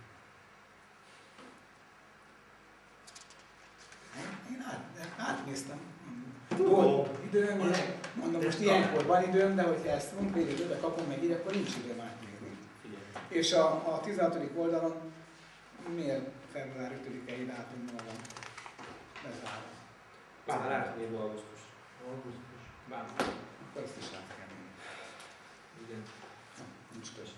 Én átnéztem. Volt időm, mondom, most ilyenkor van időm, de hogyha ezt munkvédőbe kapom meg így, akkor nincs időm átnézni. Figyelj. És a 16. oldalon miért február 5-i dátummal van bezárva? Már átnév augusztus. Bár, akkor ezt is át kell menni. Igen. Nincs több.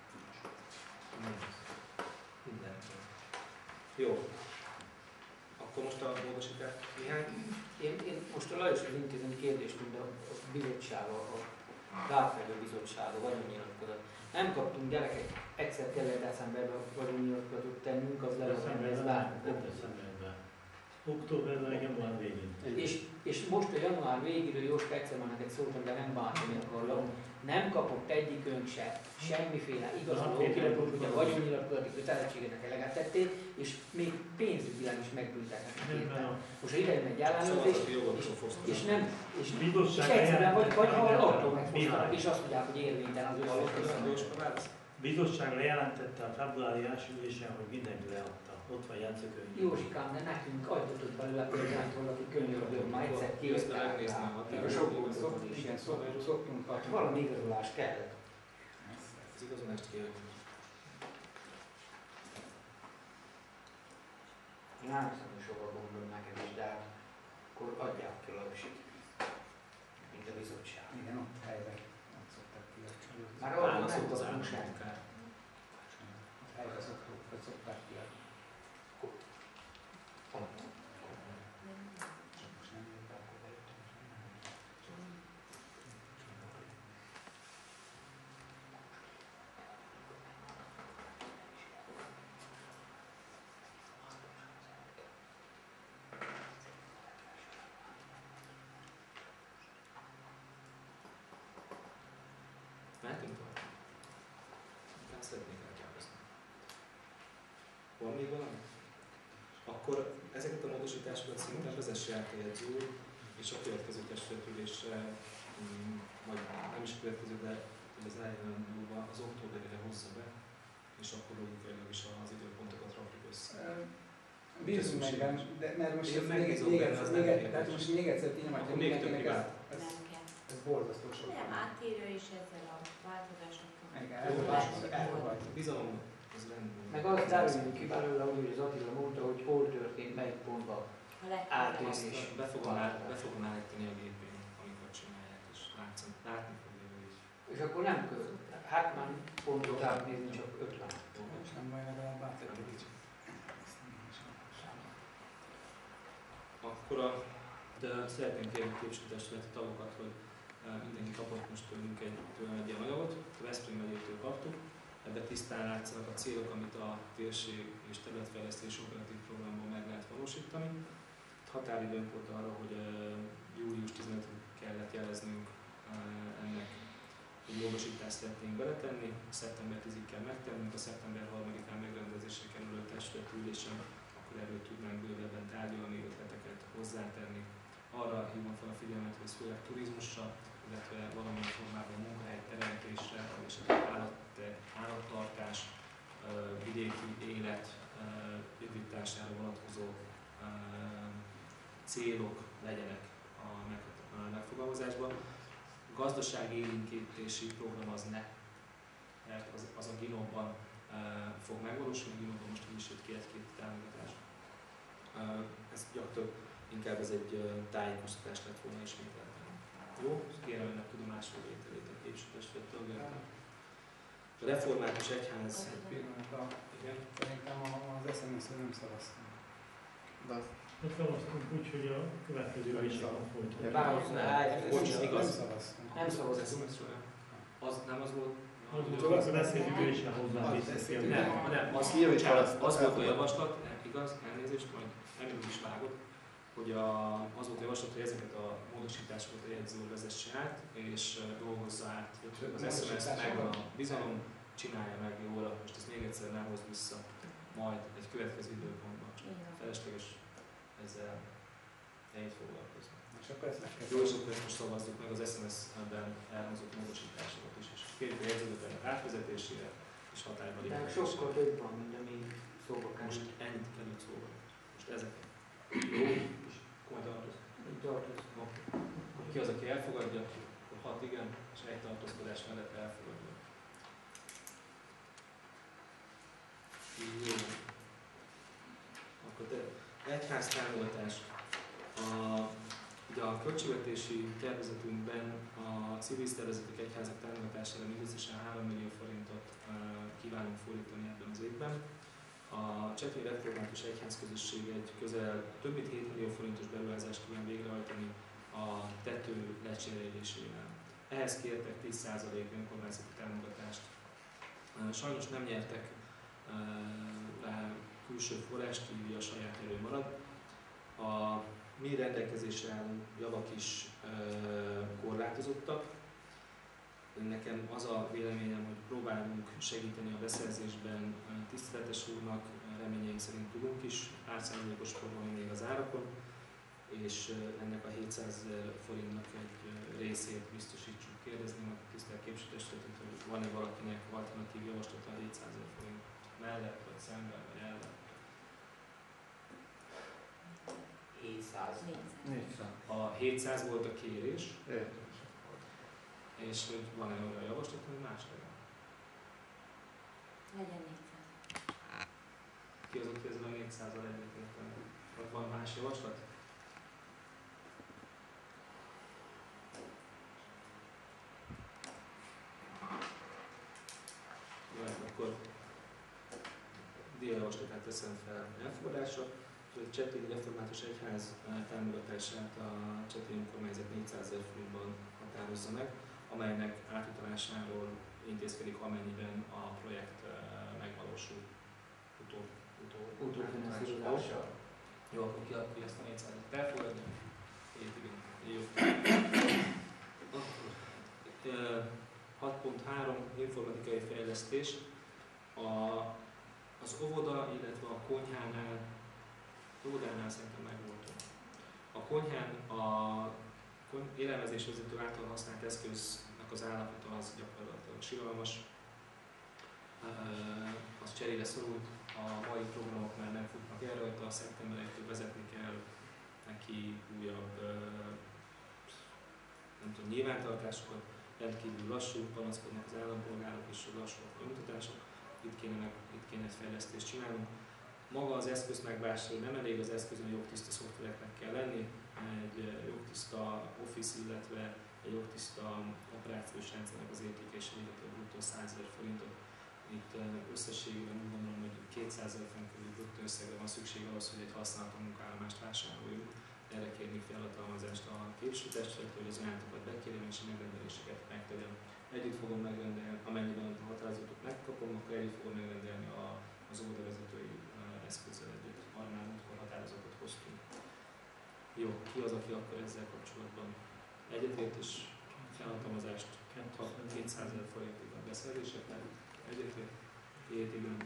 Minden. Jó. Akkor most a módosítás néhány. Én most a Lajoshoz intézem egy kérdést, mint a bizottság, a Ráfejlő Bizottság, a vagyonnyilatkozat. Nem kaptunk gyerekek, egyszer kellett decemberben vagyonnyilatkozatot tennünk, az le van rendez Decemberben. Októberben, január végén. És most a január végéről Jóska egyszer már neked szóltam, de nem bántani akarlak. Nem kapott egyikünk se semmiféle igazoló okiratot, hogy a vagyonnyilatkozati kötelezettségének eleget tették, és még pénzügyileg is megbüntetnek érte. Most idejön egy ellenőrzés, és egyszerűen vagy attól megfosztanak, és azt mondják, hogy érvénytelen az összes. Bizottság lejelentette a februári első ülésen, hogy mindenki leadta. Ott van jegyzőkönyv. Józsikám, de nekünk adjatott belőle példányt valaki könyörgő, már egyszer kértek rá. Szoktunk kapni. Valami igazolás kell. Az igazolást kérjük. Én nem hiszem, hogy soha gondolom neked is, de hát akkor adják ki a lapsit, mint a bizottság. Igen, ott helyben. Ott szokták kiadni. Már arra nem kapunk semmit. Ott helyben szokták kiadni. Mehetünk tovább? Nem szeretnék elkározni. Van még valami? Akkor ezeket a módosításokat szintén vezesse át a jegyző úr, és a következő testületülésre, vagy nem is a következő, de az eljövendőben az októberre hozza be, és akkor logikailag is az időpontokat rakjuk össze. Bízunk meg benne, de mert most Én ez megbízom benne, az nem kérdés. még egyszer tényleg, Akkor még több hibát. Nem kell. Ez borzasztó sok. Nem, átírja is ezzel a változásokkal. Igen, elfogadjuk. Bizalom, ez rendben. Meg azt derüljünk ki belőle, hogy az Attila mondta, hogy hol történt, melyik pontban A legtöbb. átérés. Be fogom állítani a gépén, amikor csinálják, és látni fogja ő is. És akkor nem kell. Hát már pontot átnézni, csak 50. És nem baj, legalább átadjuk. Akkor de szeretném kérni a képviselőtestületi tagokat, hogy mindenki kapott most tőlünk egy ilyen anyagot, a Veszprém megyétől kaptuk. Ebben tisztán látszanak a célok, amit a térség és területfejlesztés operatív programból meg lehet valósítani. Határidőnk volt arra, hogy július 15-ig kellett jeleznünk ennek, hogy módosítást szeretnénk beletenni, szeptember 10-ig kell megtennünk, a szeptember 3-án megrendezésre kerülő testületi ülésen, akkor erről tudnánk bővebben tárgyalni, ötleteket hozzátenni. Arra hívom fel a figyelmet, hogy ez főleg turizmusra, illetve valamilyen formában munkahelyteremtésre, és állattartás, vidéki élet javítására vonatkozó célok legyenek a megfogalmazásban. A gazdasági élénkítési program az ne, mert az a Ginóban fog megvalósulni, Ginóban most is jött ki egy-két támogatás. Ez gyakorlatilag inkább ez egy tájékoztatás lett volna ismételten. Jó? Kérem önnek tudomásul vételét a képviselőtestület tagjának. A református egyház... Igen? Szerintem az SMS-ről nem szavaztam. Hát szavaztunk úgy, hogy a következő ülésen folytatjuk. Igaz. Nem szavaztam. Nem szavaztam. Az nem az volt? Az beszélő ülésen hozzá vissza. Nem, az volt a javaslat, igaz, elnézést, majd Emil is vágott, hogy az volt a javaslat, hogy ezeket a módosításokat a jegyző úr vezesse át, és dolgozza át az SMS-t, meg a bizalom, csinálja meg jól, most ezt még egyszer nem hoz vissza, majd egy következő időpontban. Felesleges ezzel ennyit foglalkozni. És akkor ezt meg kell. Jó, és akkor ezt most szavazzuk meg az SMS-ben elhozott módosításokat is, és kérjük a jegyzőkönyvek átvezetésére és hatályba De lépésére. sokkal több van, mint ami szóba kell. Most ennyit került szóba. Most ezek. Jó, és komoly tartozik. Oké. Ki az, aki elfogadja, akkor 6 igen, és egy tartózkodás mellett elfogadja. Jó. Akkor egyház támogatás. Ugye a költségvetési tervezetünkben a civil szervezetek egyházak támogatására mindösszesen 3 millió forintot kívánunk fordítani ebben az évben. A Cseprényi Református Egyházközösség egy közel több mint 7 millió forintos beruházást kíván végrehajtani a tető lecserélésével. Ehhez kértek 10% önkormányzati támogatást. Sajnos nem nyertek rá külső forrást, így a saját erő marad. A mi rendelkezésre álló javak is korlátozottak. Nekem az a véleményem, hogy próbálunk segíteni a beszerzésben tiszteletes úrnak, reményeink szerint tudunk is pár százalékos forgalmi még az árakon, és ennek a 700 000 forintnak egy részét biztosítsuk. Kérdezném a tisztelt képviselőtestületet, hogy van-e valakinek alternatív javaslata a 700 000 forint mellett, vagy szemben, vagy ellen. 700. 400. A 700 volt a kérés, Értem. és hogy van-e olyan javaslat, hogy más legyen. Legyen 400. Ki az, aki ezzel a 400-al egyetértene? Vagy van más javaslat? Jó, akkor díjjavaslatát teszem fel elfogadásra. A Cseprényi Református Egyház támogatását a Cseprényi Önkormányzat 400 000 forintban határozza meg, amelynek átutalásáról intézkedik, amennyiben a projekt megvalósul. Utófinanszírozással. Jó, akkor ki ezt a 400-et elfogadni? Igen. Jó. Akkor 6.3. Informatikai fejlesztés. Az óvoda, illetve a konyhánál, óvodánál szerintem megvoltunk. A konyhán a élelmezésvezető által használt eszköznek az állapota az gyakorlatilag siralmas. Az cserére szorult, a mai programok már nem futnak el rajta, szeptember 1-től vezetni kell neki újabb nem tudom, nyilvántartásokat, rendkívül lassú, panaszkodnak az állampolgárok és lassúak a bemutatások, itt kéne egy fejlesztést csinálnunk. Maga az eszköz megvásárolni nem elég, az eszközön jogtiszta szoftvereknek kell lenni, egy jogtiszta Office, illetve egy jogtiszta operációs rendszernek az értékesére, illetve bruttó 100 000 forintot. Itt összességében úgy gondolom, hogy 200 000 forint körül bruttó összegre van szükség ahhoz, hogy egy használható munkaállomást vásároljunk. Erre kérnék felhatalmazást a képviselőtestülettől, hogy az ajánlatokat bekérjem és a megrendeléseket megtegyem. Együtt fogom megrendelni, amennyiben a határozatot megkapom, akkor együtt fogom megrendelni az óvodavezetői eszközzel együtt. Arra már múltkor határozatot hoztunk. Jó, ki az, aki akkor ezzel kapcsolatban egyetért és felhatalmazást kap 200 000 forintig a beszerzéseknek? Egyetért? Igen.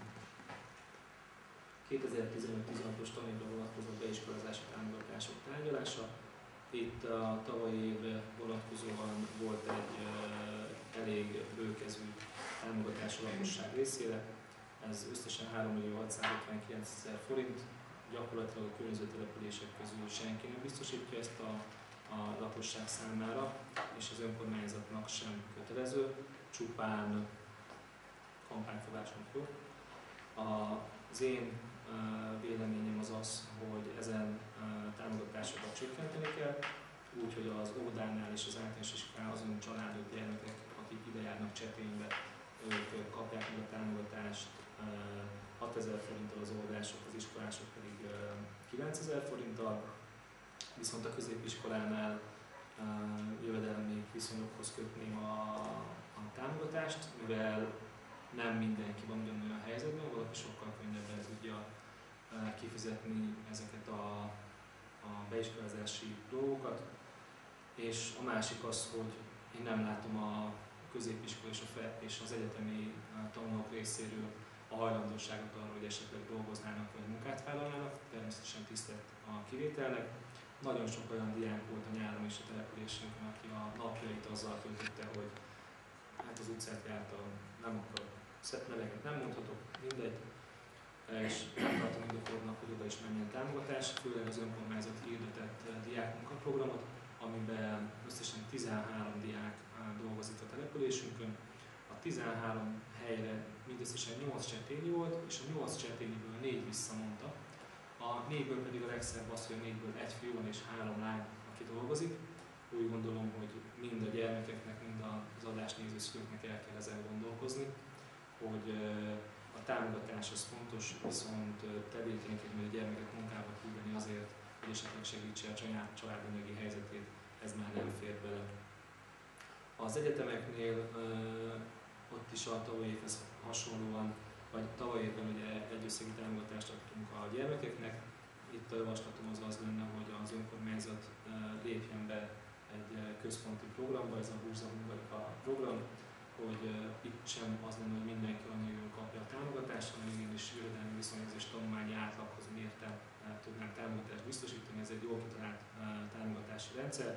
2015-16-os tanévre vonatkozó beiskolázási támogatások tárgyalása. Itt a tavalyi évre vonatkozóan volt egy elég bőkezű támogatás a lakosság részére. Ez összesen 3.659.000 forint. Gyakorlatilag a környező települések közül senki nem biztosítja ezt a lakosság számára, és az önkormányzatnak sem kötelező, csupán kampányfogáson fog. Az én véleményem az az, hogy ezen támogatásokat csökkenteni kell, úgyhogy az óvodánál és az általános iskolán azon családok, gyermekek, akik ide járnak Cseprénybe, ők kapják meg a támogatást 6 000 forinttal, az óvodások, az iskolások pedig 9 000 forinttal, viszont a középiskolánál jövedelmi viszonyokhoz kötném a támogatást, mivel nem mindenki van ugyanolyan helyzetben, valaki sokkal könnyebben tudja kifizetni ezeket a beiskolázási dolgokat. És a másik az, hogy én nem látom a középiskola és az egyetemi tanulók részéről a hajlandóságot arra, hogy esetleg dolgoznának vagy munkát vállalnának, természetesen tisztelt a kivételnek. Nagyon sok olyan diák volt a nyáron és a településünkön, aki a napjait azzal töltötte, hogy hát az utcát jártam, nem akarok, neveket nem mondhatok, mindegy, és nem tartom indokoltnak, hogy oda is menjen támogatás, főleg az önkormányzat hirdetett diákmunkaprogramot, amiben összesen 13 diák dolgozik a településünkön. A 13 helyre mindösszesen 8 cseprényi volt, és a 8 cseprényiből 4 visszamondta. A 4-ből pedig a legszebb az, hogy a 4-ből 1 fiú van és 3 lány, aki dolgozik. Úgy gondolom, hogy mind a gyermekeknek, mind az adást néző szülőknek el kell ezen gondolkozni, hogy a A támogatás az fontos, viszont tevékenykedni, a gyermeket munkába küldeni azért, hogy esetleg segítse a családanyagi helyzetét, ez már nem fér bele. Az egyetemeknél ott is a tavalyi évhez hasonlóan, vagy tavaly évben ugye egy összegi támogatást adtunk a gyermekeknek. Itt a javaslatom az lenne, hogy az önkormányzat lépjen be egy központi programba, ez a Burza Hungarika program, hogy itt sem az lenne, hogy mindenki annyian kapja a támogatást, hanem igenis jövedelmi viszonyhoz és tanulmányi átlaghoz mérten tudnánk támogatást biztosítani. Ez egy jól kitalált támogatási rendszer.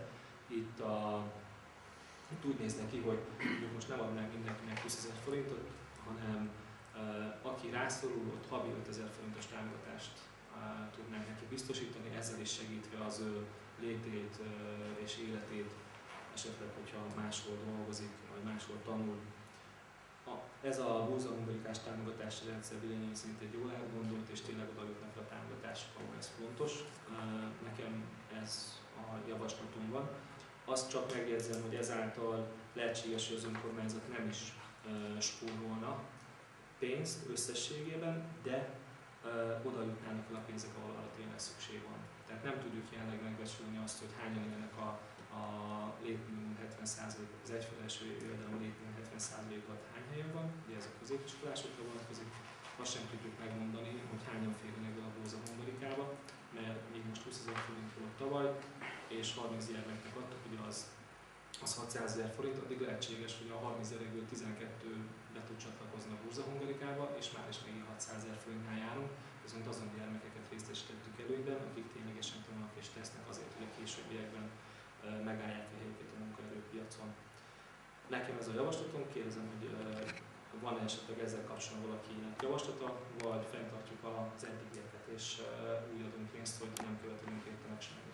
Itt úgy néz ki, hogy most nem adnánk mindenkinek 20 000 forintot, hanem aki rászorul, ott havi 5 000 forintos támogatást tudnánk neki biztosítani, ezzel is segítve az ő létét és életét, esetleg, hogyha máshol dolgozik, vagy máshol tanul. Ez a Burza Hungarikás támogatási rendszer véleményem szerint egy jól átgondolt, és tényleg oda jutnak a támogatások, ahol ez fontos. Nekem ez a javaslatom van. Azt csak megjegyzem, hogy ezáltal lehetséges, hogy az önkormányzat nem is spórolna pénzt összességében, de oda jutnának el a pénzek, ahol arra tényleg szükség van. Tehát nem tudjuk jelenleg megbecsülni azt, hogy hányan élnek a létminimum 70%, az egyfőres jövedelem létminimum 70%-at hány helyen van, ugye ez a középiskolásokra vonatkozik. Azt sem tudjuk megmondani, hogy hányan férjenek be a Burza Hungarikába, mert még most 20 000 forint volt tavaly, és 30 gyermeknek adtuk, ugye az 600 000 forint, addig lehetséges, hogy a 30 gyerekből 12 be tud csatlakozni a Burza Hungarikába, és már is még 600 000 forintnál járunk, viszont azon gyermekeket részesítettük előnyben, akik ténylegesen tanulnak és tesznek azért, hogy a későbbiekben megállják a helyüket a munkaerőpiacon. Nekem ez a javaslatom, kérdezem, hogy van-e esetleg ezzel kapcsolatban valakinek javaslata, vagy fenntartjuk az eddigieket és úgy adunk pénzt, hogy nem követelünk értenek semmit.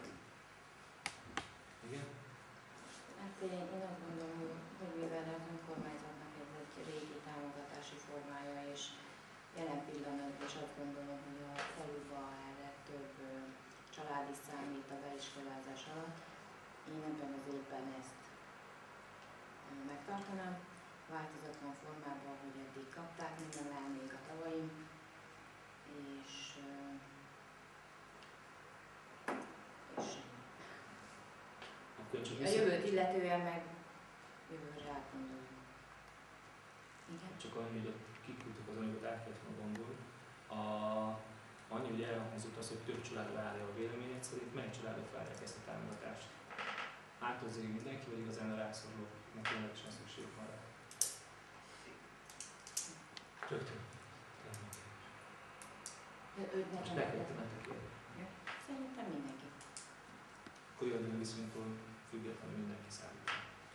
Igen? Hát én azt gondolom, hogy mivel az önkormányzatnak ez egy régi támogatási formája, és jelen pillanatban is azt gondolom, hogy a faluban erre több család is számít a beiskolázás alatt, én ebben az évben ezt megtartanám, változatlan formában, hogy eddig kapták, minden áll még a tavaim, és a jövőt illetően meg jövőre átgondoljuk. Igen? Csak annyi, hogy kiküldtük az anyagot, át kellett volna gondolni. Annyi, hogy elhangzott az, hogy több család várja a véleményet, szerint mely családok várják ezt a támogatást? Áthozzék mindenki, vagy igazán a rászorulóknak ténylegesen szükség van rá? Rögtön. Most megértenetek érni. Szerintem mindenki. Akkor jön viszonykor függetlenül mindenki számít.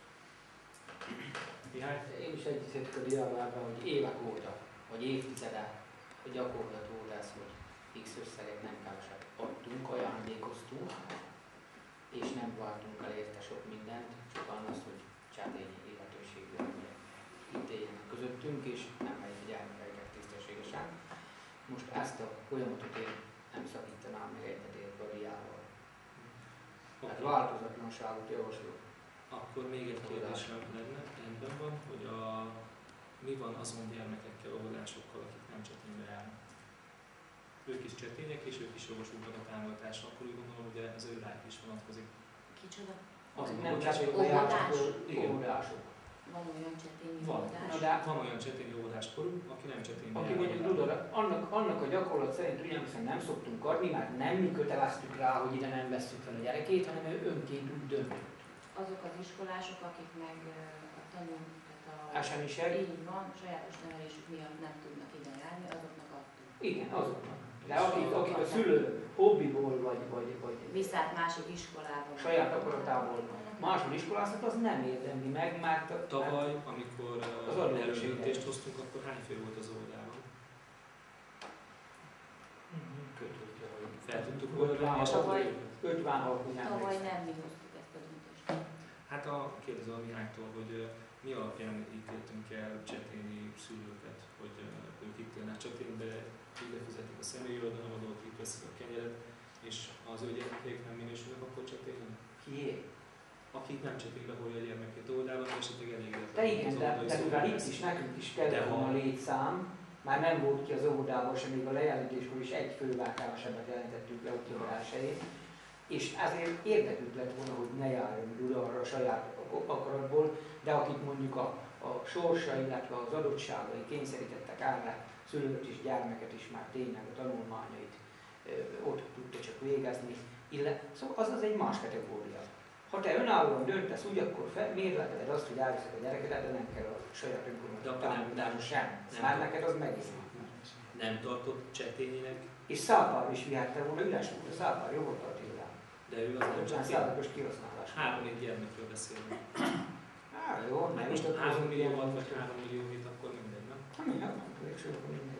Mihály? Én is egyetértek a dialogában, hogy évek óta, vagy évtizedek, hogy gyakorlat volt ez, hogy X összeget nem keveset adtunk, ajándékoztunk, és nem váltunk el érte sok mindent, csupán az, hogy cserélni illetőségű emberek itt éljenek közöttünk, és nem megy a gyermekeiket tisztességesen. Most ezt a folyamatot én nem szakítanám meg egyetértve a diával. Hát változatlanságot javaslok. Akkor még egy kérdésem lenne, rendben van, hogy mi van azon gyermekekkel, óvodásokkal, akik nem cseténybe járnak? Ők is csetények, és ők is jogosultak a támogatásra, akkor úgy gondolom, hogy ez ő rájuk is vonatkozik. Kicsoda? Akik nem cseténybe járnak, óvodások. Van olyan csetényi Van. óvodás? Van olyan csetényi óvodáskorú, aki nem cseténybe Aki jár. mondjuk tudod, annak a gyakorlat szerint ugyanis nem szoktunk adni, mert nem mi köteleztük rá, hogy ide nem vesszük fel a gyerekét, hanem ő önként úgy döntött. Azok az iskolások, akik meg a Esemisek? így van, sajátos nevelésük miatt nem tudnak ide járni, azoknak adtuk. Igen, azoknak. De akik a szülő hobbiból vagy Viszont másik iskolában. saját akaratából máshol iskoláztat, az nem érdemli meg, mert Tavaly, amikor az elődöntést hoztunk, akkor hány fő volt az óvodában? Fel tudtuk volna, és Tavaly 56 nem Tavaly emlékszem. nem mi hoztuk ezt a döntést. Hát kérdezem a Mihálytól, hogy mi alapján ítéltünk el csetényi szülőket, hogy ők itt élnek cseténybe, így lefizetik a személyi jövedelemadót, itt veszik a kenyeret, és az ő gyermekeik nem minősülnek akkor csetényen? Kié? Akik nem cseténybe hordja a gyermekét óvodában, esetleg elégedett. De igen, de mivel itt is nekünk is kellett volna létszám, már nem volt ki az óvodából sem, még a lejelentéskor is egy főváltásebbet jelentettük le október 1-én, és azért érdekük lett volna, hogy ne járjon Dudaharra a saját akaratból, de akik mondjuk a sorsa, illetve az adottságai kényszerítettek át szülőt és gyermeket is már tényleg a tanulmányait ott tudta csak végezni, szóval az egy más kategória. Ha te önállóan döntesz úgy, akkor mérlegeled azt, hogy elviszed a gyerekedet, de nem kell a saját önkormányzat támogatása sem. Már neked az megizmel. Nem tartott Csetényinek, És Szálpár is vihette volna, üres volt, a Szálpár jogot tart Illán. de ő az nem Bocsánat, Csetény. százalékos kihasználás. 3-4 gyermekről beszélünk. Jó, Hát nem most is 3 millióval vagy 3 milliót, akkor mindegy, nem? nem tudjuk sokkal mindegy.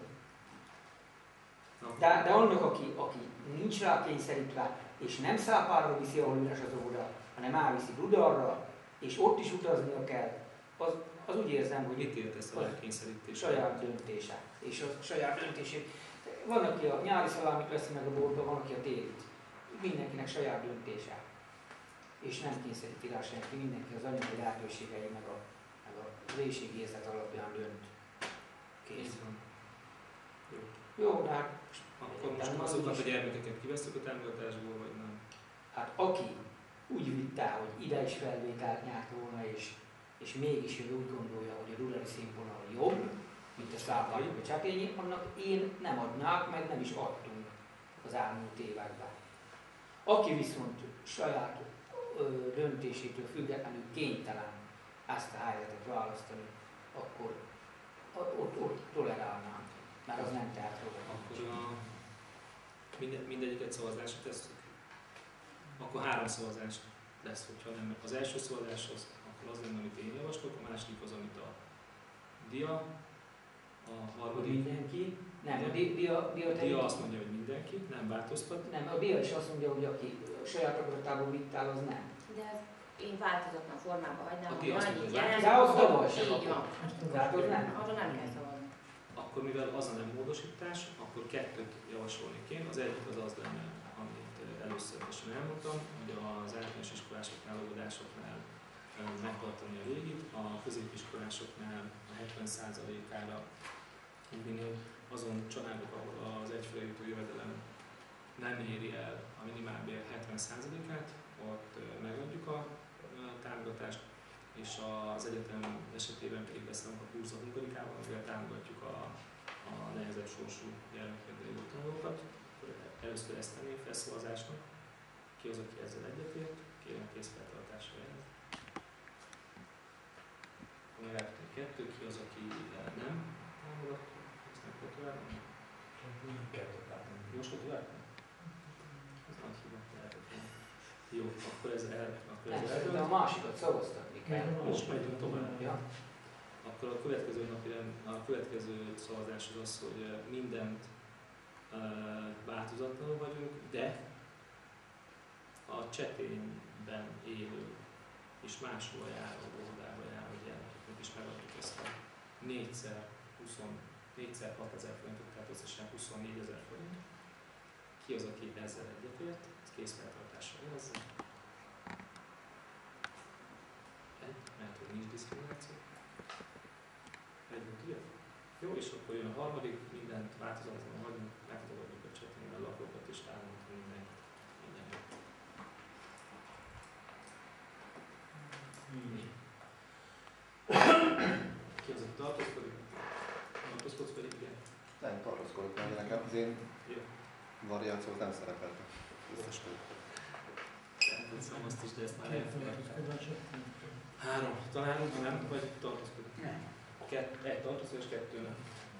Na. De annak, aki nincs rá kényszerítve, és nem Szálpárra viszi, ahol üres az óra, hanem elviszi Dudarra, és ott is utaznia kell, az úgy érzem, hogy Mit értesz a elkényszerítés? saját döntése. És a saját döntését. Van, aki a nyári szalámit veszi meg a boltba, van, aki a télit. Mindenkinek saját döntése. És nem kényszeríti rá senki, mindenki az anyagi lehetőségei meg a részségi érzet alapján dönt. Kész. Így van. Jó. Jó, de hát Akkor most azokat a gyermekeket kivesztük a támogatásból, vagy nem? hát aki úgy vitte, hogy ide is felvételt nyert volna, és mégis ő úgy gondolja, hogy a rurali színvonal jobb, mint a Szálpár vagy a Csetényi, annak én nem adnák, meg nem is adtunk az elmúlt években. Aki viszont saját döntésétől függetlenül kénytelen ezt a helyzetet választani, akkor ott tolerálnánk, mert az nem tehet róla. Akkor mindegyiket szavazásra tesszük. Akkor 3 szavazás lesz, hogyha nem. Az első szavazás akkor az lenne, amit én javaslok, a második az, amit a DIA, a harmadik. Mindenki? Nem, a DIA azt mondja, hogy mindenki, nem változtat. Nem, a DIA is azt mondja, hogy aki saját akaratából vitt el, az nem. De ezt én változatlan formában hagynám, Aki hogy azt annyit mondja, jelent, de az tavaly sem így van. Tehát az nem. Arra nem kell szavazni. Akkor mivel az a nem módosítás, akkor 2-t javasolnék én. Az egyik az lenne, amit először is elmondtam, hogy az általános iskolásoknál, óvodásoknál megtartani a régit, a középiskolásoknál a 70%-ára vinni azon családok, ahol az egyfőre jutó jövedelem nem éri el a minimálbér 70%-át, ott megadjuk a támogatást, és az egyetem esetében pedig beszélünk a Kurza Hungarikával, amivel támogatjuk a nehezebb sorsú gyermekekre jövő tanulókat. Először ezt tenném felszavazásnak. Ki az, aki ezzel egyetért? Kérem készfeltartásra jelent. Megállapítani 2, ki az, aki nem támogat? Ezt nem kell tovább? Most kell tovább? Ez nagy hiba lehetett volna. Jó, akkor ez De a másikat szavaztatni kell. most megyünk tovább. Ja. Akkor a következő szavazás az az, hogy mindent változatlanul vagyunk, de a Csetényben élő és máshol járó, óvodába járó gyermekeknek is megadjuk ezt a 4x 6000 forintot, tehát összesen 24 000 forint. Ki az, aki ezzel egyetért? Ez készfeltartásra jelezze. Mert hogy nincs diszkrimináció. Ugye? Jó, és akkor jön a harmadik, mindent változatlanul hagyunk, megfogadjuk a Csetényben lakókat és elmondjuk mindenkit. Ki az, aki tartózkodik? Tartózkodsz pedig, igen? Nem tartózkodok, mert nekem az én Jó. variációt nem szerepeltek. Biztos vagyok. Tehát azt is, de ezt már elfogadták. 3 találunk, nem? Vagy tartózkodik? Nem. 1 tartózkodik és 2 nem.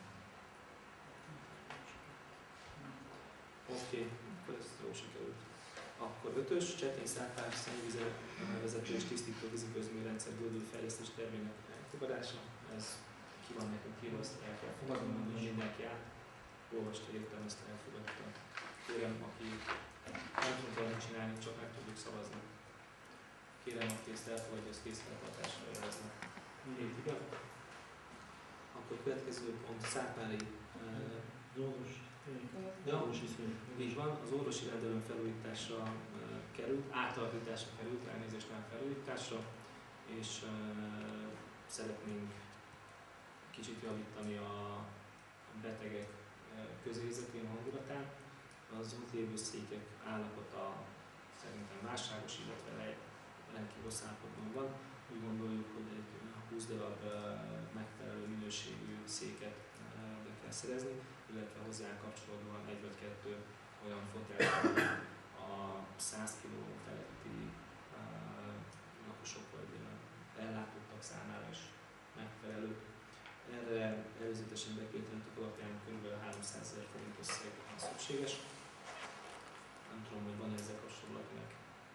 Oké, akkor ez jól sikerült. Akkor 5-ös, Csetény Szálpár szennyvíze vezető és tisztító víziközműrendszer gördülő fejlesztés tervének elfogadása. Ez ki van nekünk írva, ezt el kell fogadni, mondom mindenki át. Olvasta, értem, ezt elfogadta. Kérem, aki nem tudta mit csinálni, csak meg tudjuk szavazni. Kérem, aki ezt elfogadja, ezt készfeltartásra jelezne. Így, igaz? Akkor következő pont Szálpári. Ja, így van, az orvosi rendelőn felújításra került, átalakításra került, elnézést nem felújításra, és szeretnénk kicsit javítani a betegek közérzetén, hangulatán. Az ott lévő székek állapota szerintem válságos, illetve rendkívül rossz állapotban van. Úgy gondoljuk, hogy egy 20 darab megfelelő minőségű széket be kell szerezni, illetve hozzá kapcsolódóan egy vagy kettő olyan fotel, a 100 kg feletti lakosok vagy ellátottak számára is megfelelő. Erre előzetesen bekétlentek alapján kb. 300 000 forint összeg szükséges. Nem tudom, hogy van ezzel kapcsolatban akinek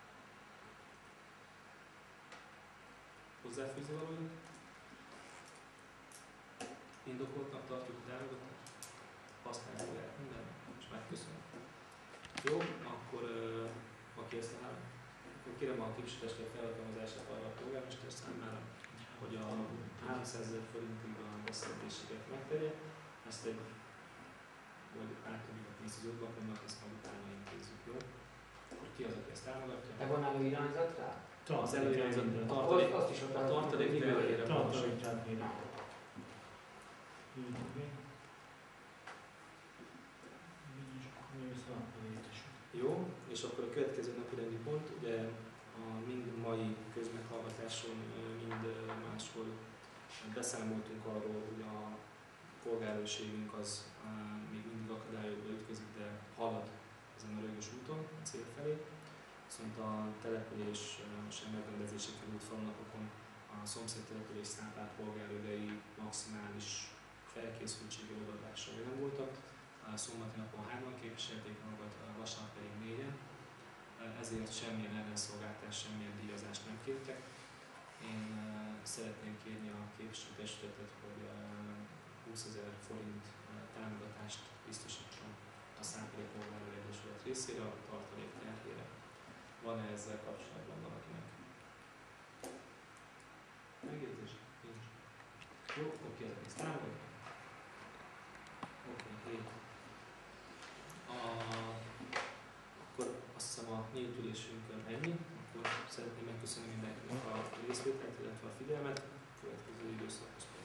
hozzáfűzni valójuk. Indokoltnak tartjuk a támogatást. Használják minden, és megköszönöm. Jó, akkor aki ezt akkor kérem a képviselőtestület felhatalmazását arra a polgármester számára, hogy a 300 000 forintig a beszedéseket megtegye. Ezt egy, vagy átadjuk a pénzt az útbakonnak, ezt majd utána intézzük, jó? Hogy ki az, aki ezt támogatja? De van előirányzat rá? Az előirányzat Azt is a tartalék nélkülére Tartalékát mérjük. Jó, és akkor a következő napi rendi pont, ugye mind mai közmeghallgatáson, mind máshol beszámoltunk arról, hogy a polgárőrségünk az még mindig akadályokba ütközik, de halad ezen a rögös úton a cél felé. Viszont a település sem megrendezésre került falunapokon a szomszéd település szápát polgárőrei maximális felkészültségi odaadásra nem voltak. Szombati napon 3-an képviselték magukat, vasárnap pedig 4-en. Ezért semmilyen ellenszolgáltás, semmilyen díjazást nem kértek. Én szeretném kérni a képviselőtestületet, hogy 20 000 forint támogatást biztosítson a Szápai Polgárőr Egyesület részére, a tartalék terhére. Van-e ezzel kapcsolatban valakinek megjegyzés? Nincs. Jó, oké, ezt támogatja. Oké, akkor azt hiszem a nyílt ülésünkön ennyi. Akkor szeretném megköszönni mindenkinek a részvételt, illetve a figyelmet. Következő időszakhoz